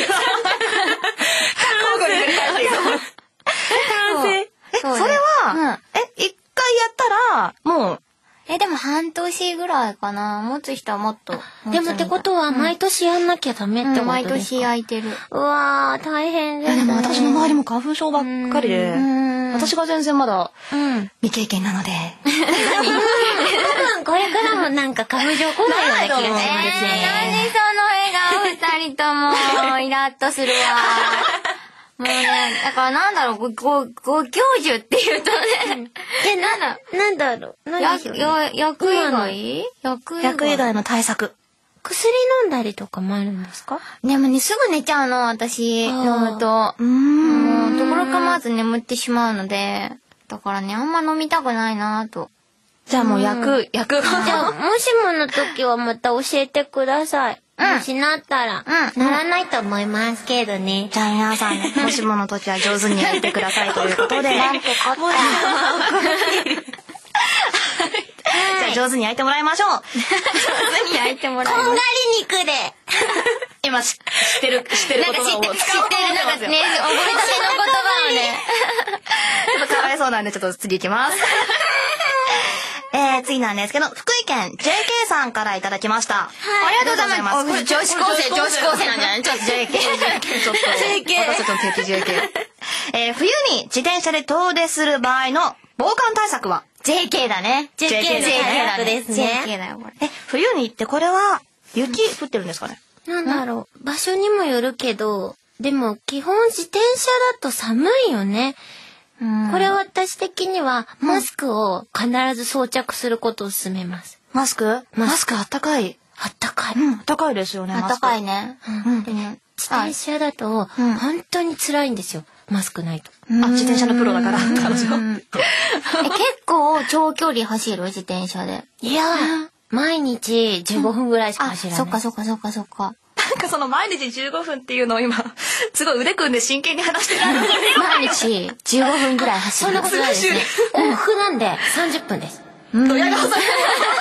互に繰り返していく。完成。それは、一回やったら、もう、 でも半年ぐらいかな。持つ人はもっと。 でもってことは毎年やんなきゃダメってことですか？ 毎年焼いてる。 うわー、大変ですね。 でも私の周りも花粉症ばっかりで、私が全然まだ未経験なので。 多分これからもなんか花粉症来ないような気がするんですよね。 何その笑顔二人とも、イラッとするわ。もうね、だからなんだろう、ご教授って言うとね。 なんだろう。 薬以外？ 薬以外の対策。 薬飲んだりとかもあるんですか？ でもね、すぐ寝ちゃうの、私、飲むと。ところ構わず眠ってしまうので、だからね、あんま飲みたくないなと。 じゃあもう薬じゃあ、もしもの時はまた教えてください。もしなったら、ならないと思いますけどね。 じゃあ皆さん、もしもの時は上手にやってくださいということで。 なんてこった。 じゃあ上手に焼いてもらいましょう。 上手に焼いてもらいましょう。 こんがり肉で。 今知ってる言葉を使おうと思ってますよ。 なんかね、覚えたての言葉をね。 ちょっとかわいそうなんで、ちょっと次行きます。次なんですけど、福井県 JK さんからいただきました。 ありがとうございます。これ女子高生なんじゃない？ ちょっと JK ちょっと。私ちょっと敵 JK。冬に自転車で遠出する場合の防寒対策は JK だね。 JK ですね。 JK だよ、これ。 冬に行ってこれは雪降ってるんですかね？ なんだろう。場所にもよるけど、でも基本自転車だと寒いよね。これは私的にはマスクを必ず装着することを勧めます。 マスクあったかい。 あったかい。 あったかいですよね。 あったかいね。 でも自転車だと本当に辛いんですよ。マスクないと。 自転車のプロだから。 結構長距離走る？自転車で。 いや、毎日15分ぐらいしか走らない。 そっか。 なんかその毎日15分っていうのを今、すごい腕組んで真剣に話してる。 毎日15分ぐらい走る。 そんなことないですね。往復なんで30分です。 どや顔され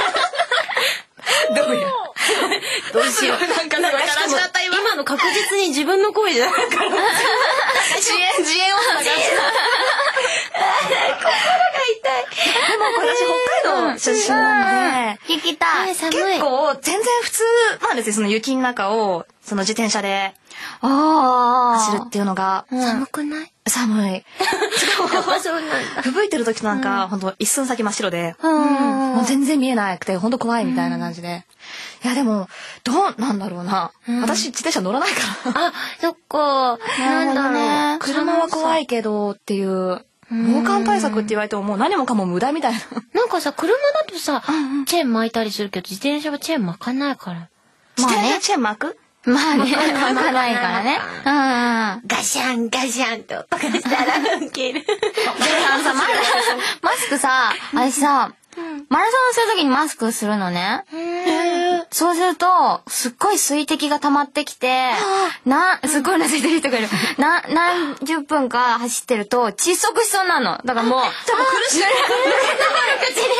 どうしよう。なんか今の確実に自分の声じゃないから。 自演を探して。 心が痛い。で私北海道出身なんで。 聞きたい。 結構、全然普通なんですよ、その雪の中を、その自転車で、走るっていうのが。 寒くない？ 寒い。 そうなんだ。 吹雪いてる時なんか、ほんと一寸先真っ白で、もう全然見えなくて、ほんと怖いみたいな感じで。いやでも、どうなんだろうな。私自転車乗らないから。 あ、そっか。なんだろう。 車は怖いけどっていう、防寒対策って言われてももう何もかも無駄みたいな。 なんかさ、車だとさ、チェーン巻いたりするけど、自転車はチェーン巻かないから。 自転車チェーン巻く？ まあね、巻かないからね。 ガシャンガシャンと音がしたらウケる。 マスクさ、私さ、マラソンするときにマスクするのね。そうすると、すっごい水滴が溜まってきて、すっごいなついてる人がいる。何十分か走ってると、窒息しそうなの。だからもう、 じゃあもう苦しい。 くっつい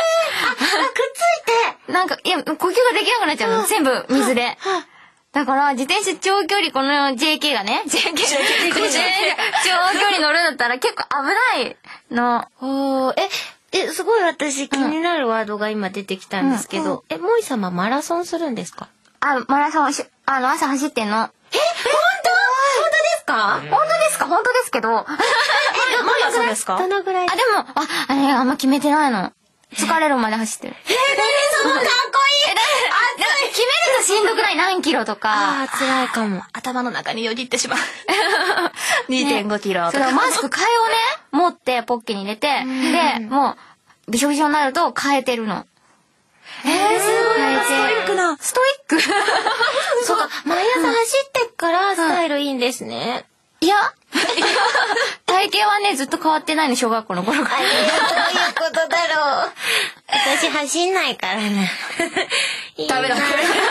て、なんか、いや、呼吸ができなくなっちゃうの。全部水で。だから、自転車長距離、この JK がね、長距離乗るんだったら結構危ないの。 すごい私気になるワードが今出てきたんですけど、萌衣様マラソンするんですか？ マラソン、朝走ってんの。 本当ですか？ 本当ですけど。 毎朝ですか？ どのぐらい？ でも、あんま決めてないの。疲れるまで走ってる。 そのかっこいい。 決めるとしんどくない？何キロとか。 辛いかも。 頭の中によぎってしまう。2.5 キロとか。 それをマスク替えをね、持ってポッケに入れて、で、もう、びしょびしょになると変えてるの。 すごい。ストイックな。 ストイック。 そうか、毎朝走ってっからスタイルいいんですね。 いや、体型はね、ずっと変わってないの、小学校の頃から。 どういうことだろう。私走んないからね。 ダメだ。もう。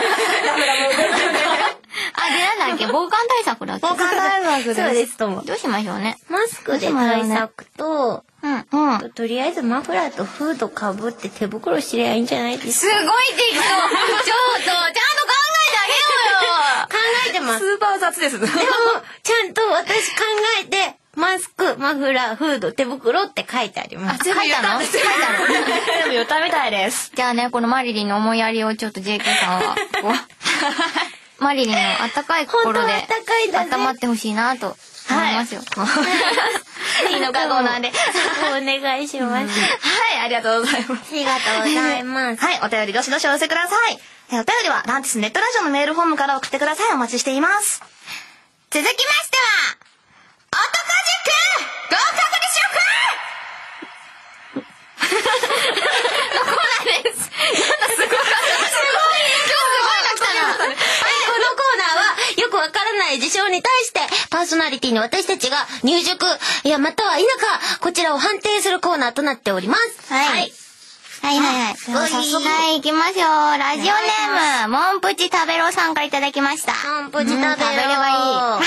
なんだっけ、防寒対策だっけ？ 防寒対策です。 そうですとも。 どうしましょうね。 マスクで対策と、とりあえずマフラーとフードかぶって手袋してりゃいいんじゃないですか？ すごい適当。ちょっと、ちゃんと考えてあげようよ。 考えてます。 スーパー雑です。 でも、ちゃんと私考えて、マスク、マフラー、フード、手袋って書いてあります。 書いたの？ 全部言ったみたいです。 じゃあね、このマリリンの思いやりをちょっと JK さんは、マリリンのあったかい心で、温まってほしいなと思いますよ。いいのかどうなんで。 お願いします。 はい、ありがとうございます。 ありがとうございます。 はい、お便りどしどしお寄せください。お便りはランティスネットラジオのメールフォームから送ってください。お待ちしています。 続きましては、男塾合格でしょうかのコーナーです。なんだすごい。今日すごいの来たな。 このコーナーはよくわからない事象に対してパーソナリティの私たちが入塾または否かこちらを判定するコーナーとなっております。 はい。早速、行きましょう。ラジオネーム、モンプチ食べろさんからいただきました。 モンプチ食べればいい。 はい。梱包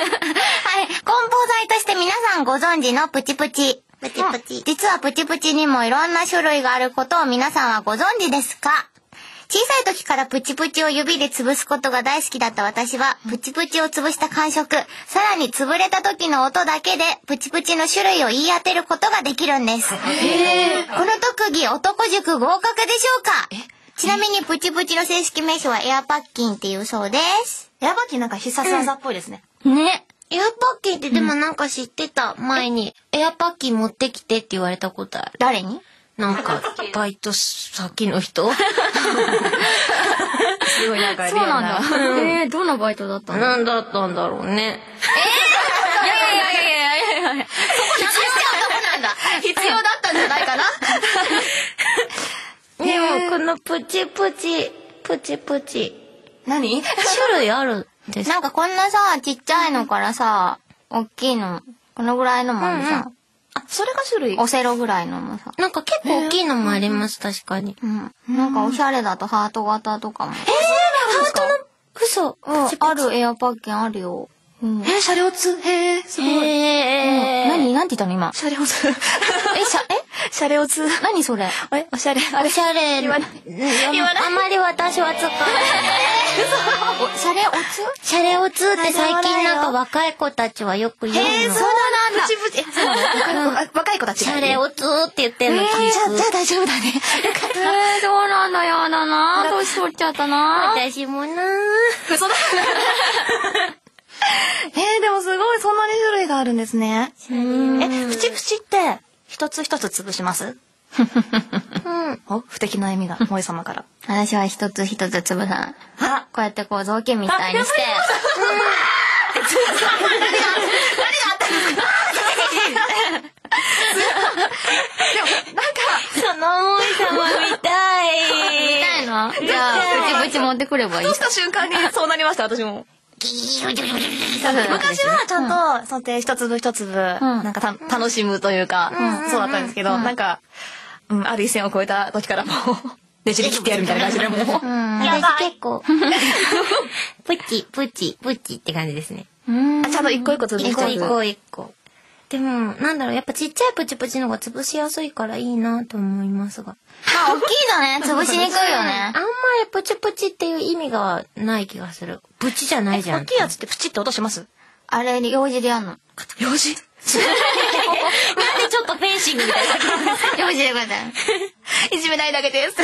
材として皆さんご存知のプチプチ。 プチプチ。 実はプチプチにもいろんな種類があることを皆さんはご存知ですか？小さい時からプチプチを指で潰すことが大好きだった私は、プチプチを潰した感触、さらに潰れた時の音だけで、プチプチの種類を言い当てることができるんです。この特技、男塾合格でしょうか？ちなみにプチプチの正式名称はエアパッキンっていうそうです。 エアパッキンなんか必殺技っぽいですね。 ね。 エアパッキンってでもなんか知ってた。前に、エアパッキン持ってきてって言われたことある。 誰に？ なんか、バイト先の人すごいなんかリアルな。 そうなんだ。どんなバイトだったの？ なんだったんだろうね。 いや。そこ流しちゃうとこなんだ。必要だったんじゃないかな。 でも、このプチプチ。 何？ 種類あるんですか？ なんかこんなさ、ちっちゃいのからさ、大きいの、このぐらいのもあるさ。 あ、それが種類？ オセロぐらいのもさ。 なんか結構大きいのもあります、確かに。 なんかおしゃれだとハート型とかも。 ハートの、嘘。 あるエアパッキンあるよ。 シャレオツ？すごい。 何なんて言ったの今。 シャレオツ。 シャレオツ。 何それ？おしゃれ。 おしゃれ。 言わない。 あまり私は使わない。 シャレオツ？ シャレオツって最近なんか若い子たちはよく言うの。 そうなん若い子たちが。 シャレオツーって言ってんの。じゃあ大丈夫だね。 そうなんだよだな。年取っちゃったな。私もな。 嘘だ。でもすごい、そんなに種類があるんですね。プチプチって一つ一つ潰します？不敵な笑みが萌え様から。 私は一つ一つ潰さん。こうやってこう雑巾みたいにして。 何があったんですか？でもなんかその萌え様見たい。見たいの？じゃあブチブチ持ってくればいい。 そうした瞬間にそうなりました私も。昔はちゃんとそうやって一粒一粒なんか楽しむというかそうだったんですけど、なんかある一線を越えた時からもうねじり切ってやるみたいな感じでもう。 私結構プチプチプチって感じですね。 ちゃんと一個一個潰しちゃう。 一個一個。でもなんだろう、やっぱちっちゃいプチプチの方が潰しやすいからいいなと思いますが。大きいとね潰しにくいよね。あんまりプチプチっていう意味がない気がする。プチじゃないじゃん。 大きいやつってプチって音します？ あれ用紙でやんの。 用紙？なんでちょっとフェンシングみたいな。用紙でございます。 いじめないだけです。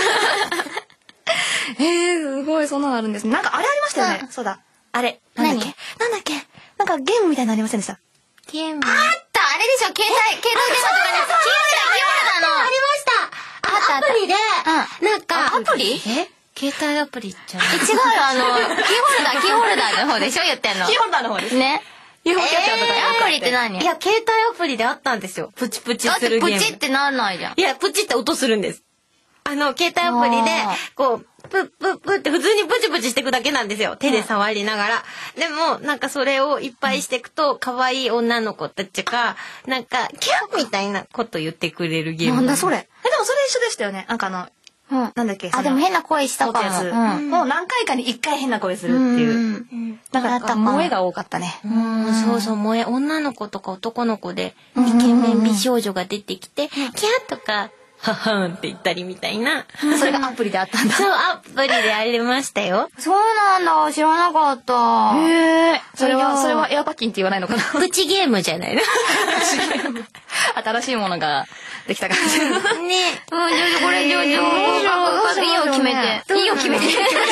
すごいそんなのあるんですね。なんかあれありましたよね。そうだ。あれなんだっけなんかゲームみたいなのありませんでした？ ゲーム。 あったあれでしょ、携帯電話とかね。キーホルダーの。 ありました。アプリで、なんか。 アプリ？ 携帯アプリじゃない？ 違うよ、キーホルダーの方でしょ、言ってんの。キーホルダーの方です。ね。 アプリって何？いや、携帯アプリであったんですよ。プチプチするゲーム。 プチってなんないじゃん。 いや、プチって音するんです。携帯アプリで、こう、プップップって普通にプチプチしていくだけなんですよ。手で触りながら。でも、なんかそれをいっぱいしていくと、可愛い女の子たちが、なんか、キャッみたいなこと言ってくれるゲーム。 なんだそれ。でもそれ一緒でしたよね。なんかなんだっけ。 でも変な声したかも。 もう何回かに1回変な声するっていう。なんか、萌えが多かったね。 そうそう、萌え。女の子とか男の子で、イケメン美少女が出てきて、キャッとか、ははんって言ったりみたいな。 それがアプリであったんだ。 そう、アプリでありましたよ。 そうなんだ、知らなかった。それはエアパッキンって言わないのかな。 プチゲームじゃないの。 新しいものができた感じ。 ね。これ、いいよ決めて。いいよ決めて。これを読んだ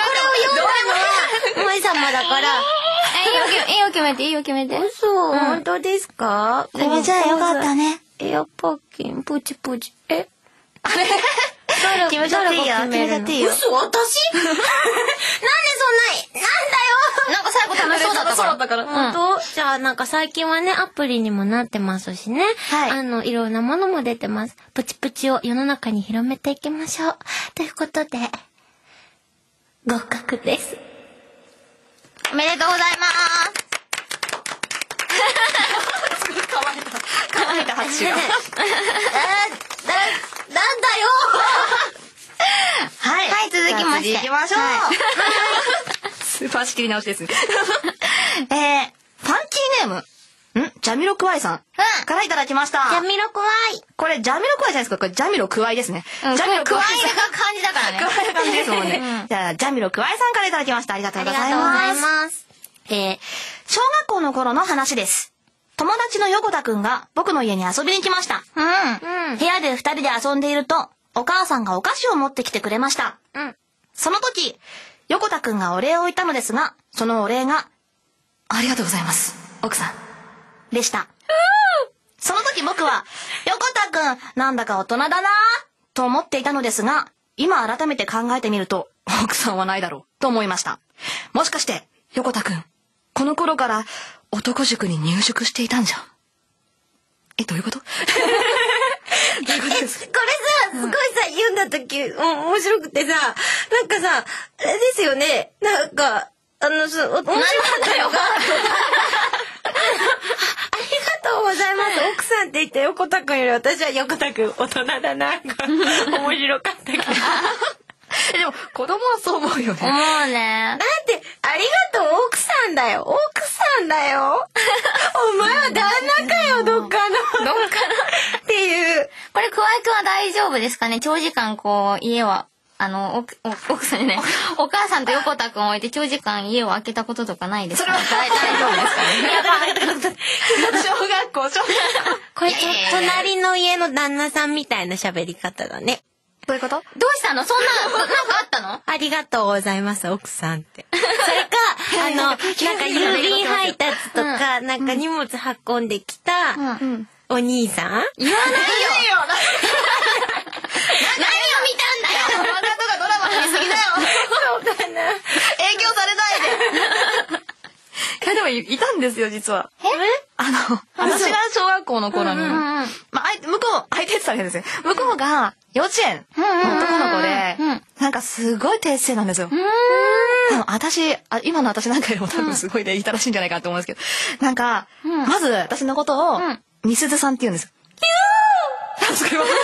のは、萌様だから。 いいよ決めて、いいよ決めて。 嘘、本当ですか？ じゃあよかったね。 エアパッキン、プチプチ。 決めちゃっていいよ。決めちゃっていいよ。 嘘、私？なんでそんな、なんだよ。 なんか最後楽しそうだったから。 本当？じゃあなんか最近はね、アプリにもなってますしね。はい。いろんなものも出てます。プチプチを世の中に広めていきましょう。ということで、合格です。 おめでとうございます。乾いた拍手が。なんだよ。はい、続きまして。行きましょう。スーパー仕切り直しですね。ファンキーネーム。ジャミロクワイさん。からいただきました。 ジャミロクワイ。 これ、ジャミロクワイじゃないですか。これ、ジャミロクワイですね。 ジャミロクワイが漢字だからね。 クワイが漢字ですもんね。じゃあ、ジャミロクワイさんからいただきました。ありがとうございます。小学校の頃の話です。友達の横田くんが僕の家に遊びに来ました。部屋で2人で遊んでいると、お母さんがお菓子を持ってきてくれました。その時、横田くんがお礼を言ったのですが、そのお礼が、ありがとうございます、奥さん。でした。その時僕は、横田くん、なんだか大人だなぁ、と思っていたのですが、今改めて考えてみると、奥さんはないだろう、と思いました。もしかして、横田くん、この頃から男塾に入塾していたんじゃ。どういうこと？これさ、すごいさ、読んだ時、面白くてさ、なんかさ、あれですよね、なんか、面白かったのが、ありがとうございます。奥さんって言って横田くんより私は横田くん大人だな。面白かったけど。 でも子供はそう思うよね。 思うね。だってありがとう奥さんだよ。奥さんだよ。お前は旦那かよどっかのっていう。これ桑井くんは大丈夫ですかね。長時間こう家は奥さんね、お母さんと横田くんを置いて長時間家を空けたこととかないですか？ それは大丈夫ですかね。 小学校隣の家の旦那さんみたいな喋り方だね。 どういうこと？ どうしたの？そんな、なんかあったの？ ありがとうございます、奥さんって。それか、なんか郵便配達とか、なんか荷物運んできた、お兄さん？ 言わないよ。何を見たんだよ。 漫画とかドラマ見すぎだよ。そうかな。影響されないで。いやでもいたんですよ実は。私が小学校の頃に、まあ向こう相手って言ったら変ですね。向こうが幼稚園の男の子で、なんかすごい低姿勢なんですよ。今の私なんかよりも多分すごいでいたらしいんじゃないかと思うんですけど、なんかまず私のことをみすずさんって言うんですよ。みすずさん。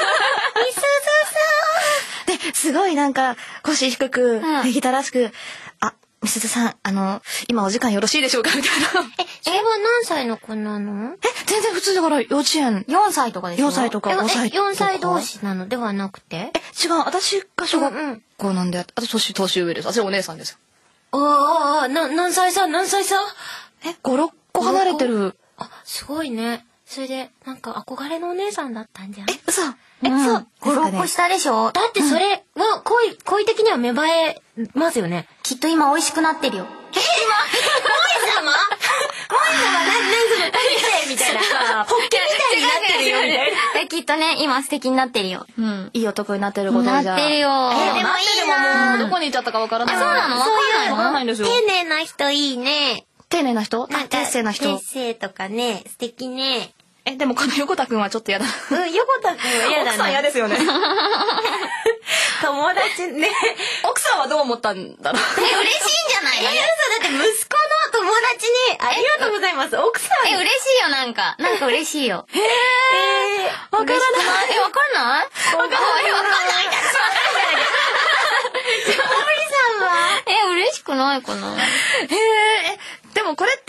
ですごいなんか腰低く礼儀正しく、みすずさん、今お時間よろしいでしょうかみたいな。 それは何歳の子なの？ 全然普通だから幼稚園。 4歳とかですよ。 4歳とか5歳とか。 4歳同士なのではなくて？ 違う、私が小学校なんで、年上です。私お姉さんですよ。 何歳差？ 5、6個離れてる。 すごいね。それで、なんか憧れのお姉さんだったんじゃん。 嘘。 そう。5、6個下でしょ？ だってそれは恋的には芽生えますよね。 きっと今美味しくなってるよ。 恋様何そのみたいな。ホッケみたいになってるよみたいな。 きっとね、今素敵になってるよ。 いい男になってることじゃ。 なってるよ。 でもいいな。もうどこに行っちゃったかわからない。 そうなの？ わからないんですよ。 丁寧な人いいね。 丁寧な人？ 丁寧な人。 丁寧とかね、素敵ね。 でもこの横田くんはちょっと嫌だ。 横田くんは嫌だな。 奥さん嫌ですよね。 友達ね。 奥さんはどう思ったんだろう。 嬉しいんじゃないの？ だって息子の友達にありがとうございます。奥さん。 嬉しいよ、なんか嬉しいよ。 わからない。 わかんない？わかんない。嬉しくないかな。 でもこれって、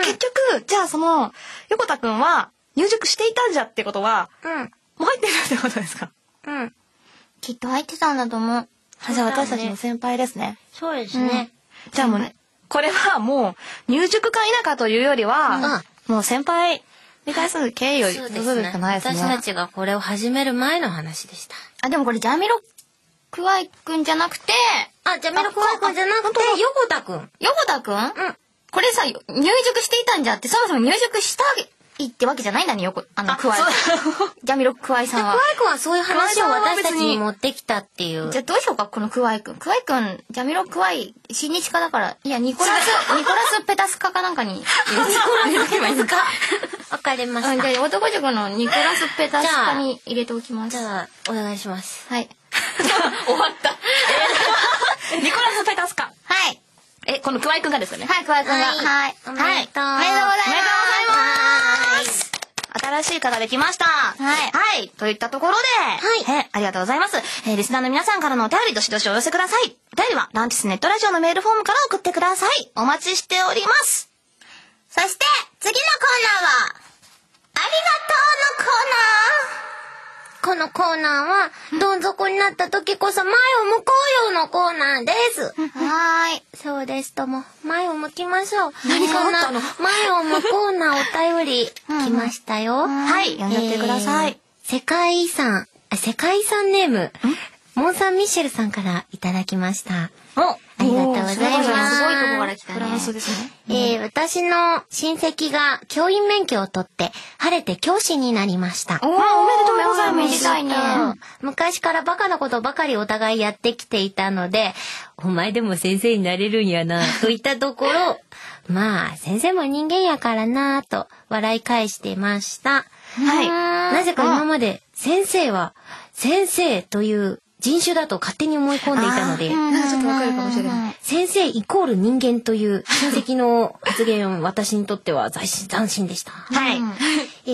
結局、じゃあその、横田くんは入塾していたんじゃってことは、もう入ってるってことですか？ きっと入ってたんだと思う。 じゃあ私たちの先輩ですね。 そうですね。 じゃあもうね、これはもう入塾か否かというよりは、もう先輩に対する敬意を述べるしかないですね。 私たちがこれを始める前の話でした。 でもこれジャミロクワイくんじゃなくて、 ジャミロクワイくんじゃなくて、横田くん。 横田くん？これさ、入塾していたんじゃって、そもそも入塾したいってわけじゃないんだね、クワイ。ジャミロクワイさんは。 クワイくんはそういう話を私たちに持ってきたっていう。 じゃあどうしようか、このクワイくん。クワイくん、ジャミロクワイ、親日家だから、いや、ニコラスペタスカかなんかに入れとけばいいですか？ わかりました。 じゃあ男塾のニコラスペタスカに入れておきます。 じゃあ、お願いします。 はい。 終わった。ニコラスペタスカ。 はい。 このクワイくんがですよね。 はい、クワイくんが。はい。 おめでとう。 おめでとうございます。 新しい方できました。はい。といったところで、ありがとうございます。リスナーの皆さんからのお便りどしどしお寄せください。お便りはランティスネットラジオのメールフォームから送ってください。お待ちしております。 そして、次のコーナーは、ありがとうのコーナー。 このコーナーは、どん底になった時こそ前を向こうよのコーナーです。そうですとも。前を向きましょう。 何かあったの？ 前を向こうなお便り来ましたよ。 はい、読んでってください。 世界遺産ネーム、モン・サン・ミシェルさんからいただきました。ありがとうございます。 すごいとこから来たね。 フランスですね。 私の親戚が教員免許を取って晴れて教師になりました。 おめでとうございます。 たいね。 昔からバカなことばかりお互いやってきていたので、お前でも先生になれるんやなと言ったところ、まあ先生も人間やからなと笑い返してました。はい。なぜか今まで先生は先生という人種だと勝手に思い込んでいたので、 なんかちょっとわかるかもしれない。 先生イコール人間という親戚の発言、私にとっては斬新でした。はい。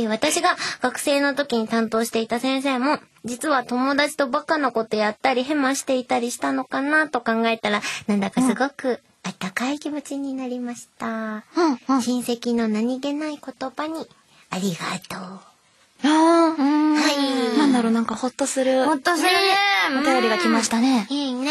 私が学生の時に担当していた先生も、実は友達とバカなことやったりヘマしていたりしたのかなと考えたら、なんだかすごく温かい気持ちになりました。親戚の何気ない言葉にありがとう。 はい。なんだろう、なんかほっとする。 ほっとするね。 お便りが来ましたね。 いいね。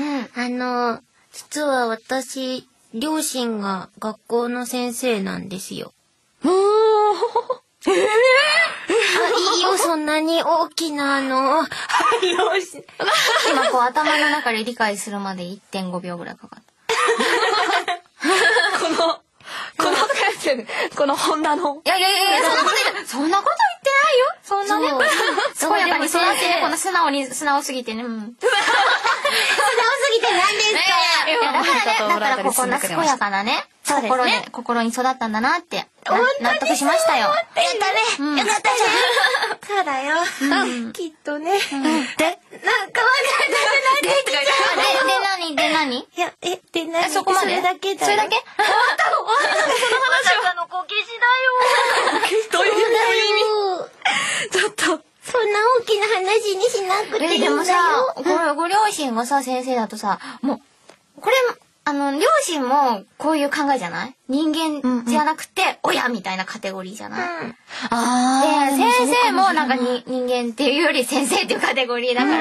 実は私、両親が学校の先生なんですよ。 いいよ、そんなに大きなの。 今こう頭の中で理解するまで 1.5 秒ぐらいかかった。 このホンダの。 いや、そんなこと言ってないよ。そんなね。健やかに育ってね、この素直すぎてね。素直すぎて何ですか。だからここの健やかなね、心に育ったんだなって納得しましたよ。やったね。よかったじゃん。 そうだよ。きっとね。 で、 なんかわかんない。 で、何いや、で、何そこまでそれだけだよ。 それだけ終わったのその話は。のこけしだよ。 どういう意味？ちょっと。 そんな大きな話にしなくていいんだよ。 でもさ、ご両親がさ、先生だとさ、もう、これ、両親もこういう考えじゃない？人間じゃなくて、親みたいなカテゴリーじゃない？で、先生もなんか人間っていうより先生っていうカテゴリーだから、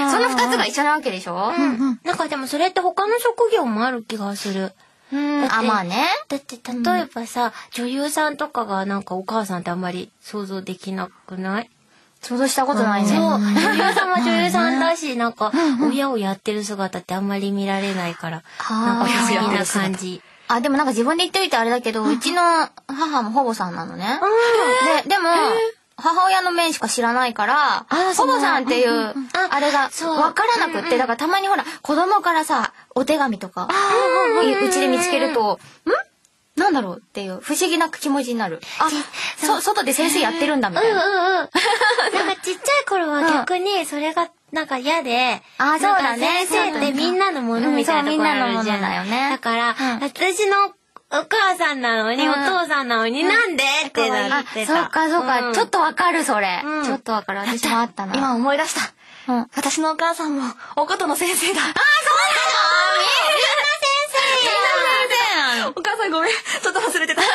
その二つが一緒なわけでしょ？ なんかでもそれって他の職業もある気がする。 まあね。 だって例えばさ、女優さんとかがなんかお母さんってあんまり想像できなくない？ 想像したことないね。 そう。女優さんは女優さんだし、なんか親をやってる姿ってあんまり見られないから、なんか不思議な感じ。 でもなんか自分で言っといてあれだけど、うちの母も保母さんなのね。でも、母親の面しか知らないから、保母さんっていう、あれがわからなくって、だからたまにほら、子供からさ、お手紙とか、うちで見つけると、なんだろうっていう不思議な気持ちになる。外で先生やってるんだみたいな。 なんかちっちゃい頃は逆にそれがなんか嫌で、 そうだね。 先生ってみんなのものみたいなところあるじゃん。だから、私のお母さんなのに、お父さんなのになんでってなってた。 そうか。ちょっとわかる、それ。ちょっとわかる。私もあったな。 今思い出した。私のお母さんもお琴の先生だ。 そうなの？ お母さんごめん。ちょっと忘れてた。でも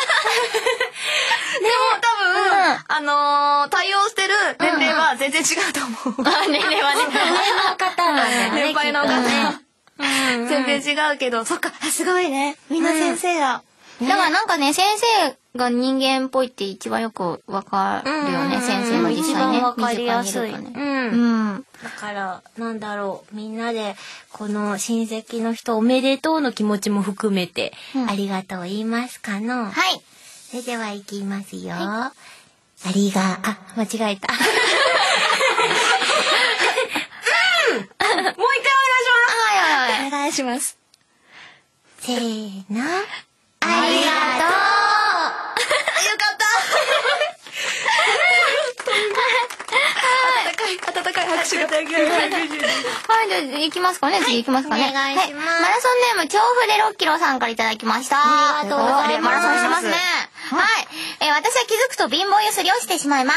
多分、対応してる年齢は全然違うと思う。 年齢はね。 年配の方。全然違うけど、そっか、すごいね。みんな先生が。 だからなんかね、先生が人間っぽいって一番よくわかるよね、先生が実際ね。 一番わかりやすい。 だから、なんだろう、みんなで、この親戚の人おめでとうの気持ちも含めて、ありがとう言いますかの。 はい。 それでは行きますよ。間違えた。 もう一回お願いします。 せーの。 ありがとう。 よかった。温かい拍手が。はい、じゃあ行きますかね。次行きますかね。 お願いします。 マラソンネーム調布で6キロさんからいただきました。 ありがとうございます。 マラソンしてますね。はい。私は気づくと貧乏ゆすりをしてしまいます。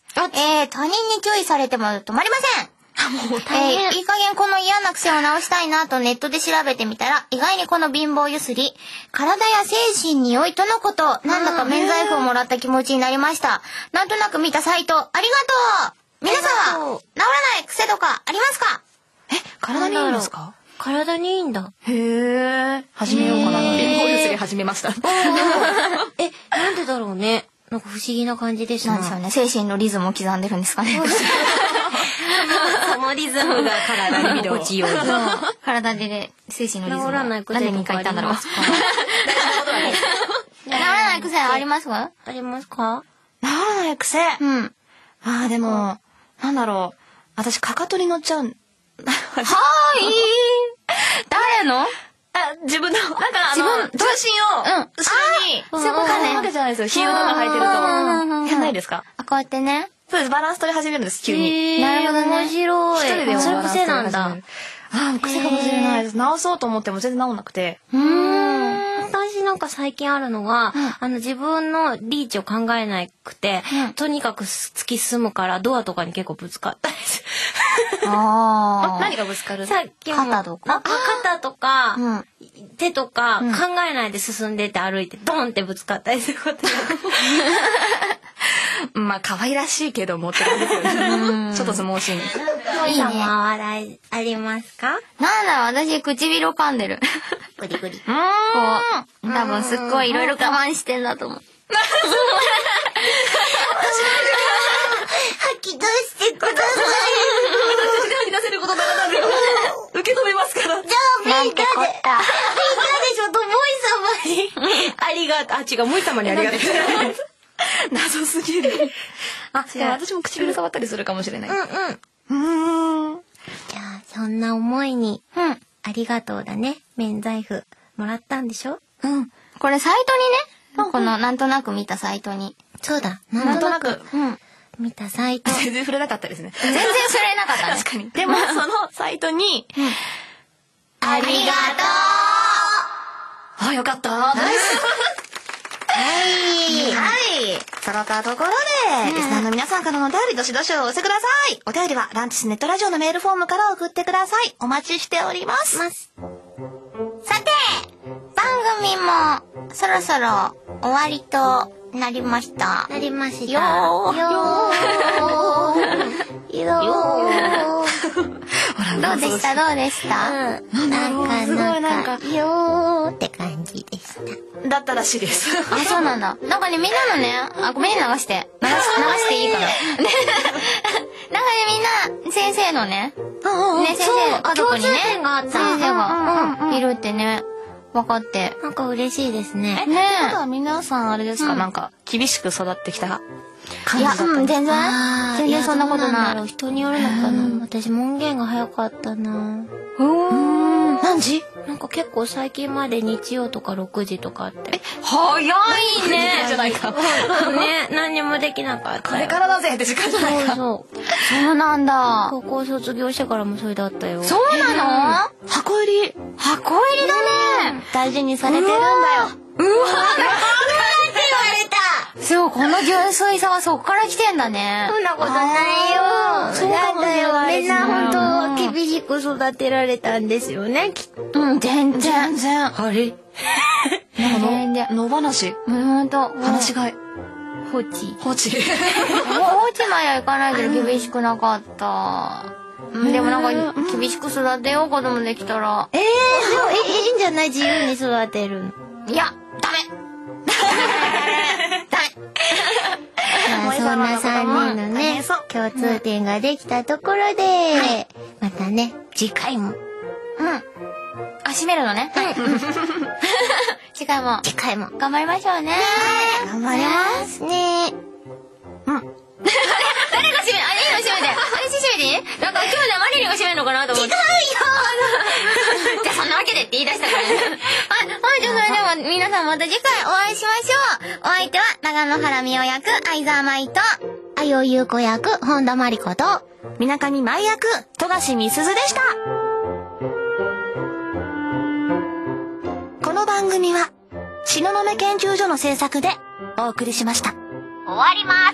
他人に注意されても止まりません。いい加減この嫌な癖を直したいなとネットで調べてみたら、意外にこの貧乏ゆすり、体や精神に良いとのこと、なんだか免罪符をもらった気持ちになりました。なんとなく見たサイト、ありがとう。皆さんは、治らない癖とかありますか？ 体にいいんですか？ 体にいいんだ。 へー。始めようかな。貧乏ゆすり始めました。 なんでだろうね。なんか不思議な感じでした。 なんでしょうね。精神のリズムを刻んでるんですかね。 そのリズムが体に心地よい。 体でね、精神のリズム。 治らない癖なんで2回言ったんだろう。治らない癖ありますか？ ありますか？ 治らない癖。でも、なんだろう。私、かかとに乗っちゃう。はーい。 誰の？ 自分の、なんか重心を、後ろに、 そういうことね。 わけじゃないですよ。ヒールとか履いてると。やんないですか？ こうやってね。 そうです。バランス取り始めるんです、急に。 なるほどね。 面白い。 一人でそれ癖なんだ。 癖かもしれないです。直そうと思っても全然直んなくて。 私なんか最近あるのが、自分のリーチを考えなくて、とにかく突き進むからドアとかに結構ぶつかったりする。 何がぶつかる？ さっきも肩とか肩とか、手とか考えないで進んでって歩いてドンってぶつかったりすることが。 まあ可愛らしいけどもって感じですよね。ちょっと相撲シーン。 いいね。笑いありますか？ なんだろう、私唇を噛んでる。 グリグリ。 こう、多分すっごいいろいろ我慢してんだと思う。 き出してください。 私が吐き出せることならなんで受け止めますから。 じゃあみんなで。みんなでちょっとモイ様に。 ありがとう。あ、違う、モイ様にありがとう。謎すぎる。あ、じゃあ私も唇触ったりするかもしれない。じゃあ、そんな思いに、ありがとうだね。免罪符もらったんでしょ？ これサイトにね、このなんとなく見たサイトに。 そうだ。 なんとなく。 見たサイト。 全然触れなかったですね。 全然触れなかったね。 確かに。でも、そのサイトに、 ありがとう。 あ、よかった。はい。その他ところで、リスナーの皆さんからのお便りどしどしお寄せください。お便りはランチスネットラジオのメールフォームから送ってください。お待ちしております。 さて、番組もそろそろ終わりとなりました。 なりました。 よー。どうでしたどうでした？ なんか、よーって感じでした。 だったらしいです。 あ、そうなんだ。なんかね、みんなのね、あ、ごめんね、流していいから。なんかね、みんな、先生のね、先生、家族にね、先生がいるってね、分かって。 なんか嬉しいですね。 ねえ。 あとは皆さんあれですか、なんか、厳しく育ってきた感じだった。 全然そんなことない。 人によるのかな。私、門限が早かったな。 何時？ なんか結構最近まで日曜とか6時とかあって。 早いね。 じゃないか。 ね、何にもできなかった。 これからだぜって時間じゃないか。 そうなんだ。 高校卒業してからもそれだったよ。 そうなの？ 箱入りだね。 大事にされてるんだよ。 うわ、なんて言われた。そう、この純粋さはそっから来てんだね。 そんなことないよ。そうなんだよ。みんな本当厳しく育てられたんですよね、きっと。 全然。 あれ？なんか野放し。 ほんと。 話し飼い。 放置。 放置まではいかないけど厳しくなかった。でもなんか厳しく育てよう子供できたら。 でもいいんじゃない？自由に育てるの。 いや、ダメ。 そんな3人のね、共通点ができたところで、またね、次回も。 あ、閉めるのね。次回も頑張りましょうね。 頑張りますね。 誰が閉める？今閉めて。私閉めていい？なんか今日ね、マリリンが閉めるのかなと思って。違うよじゃあそんなわけでって言い出したからね。はい、じゃあそれでは皆さんまた次回お会いしましょう。お相手は長野原美代役、相沢舞と、 あよゆうこ役、本田真理子と、 みなかみ舞役、富樫みすずでした。この番組は、東雲研究所の制作でお送りしました。 終わります。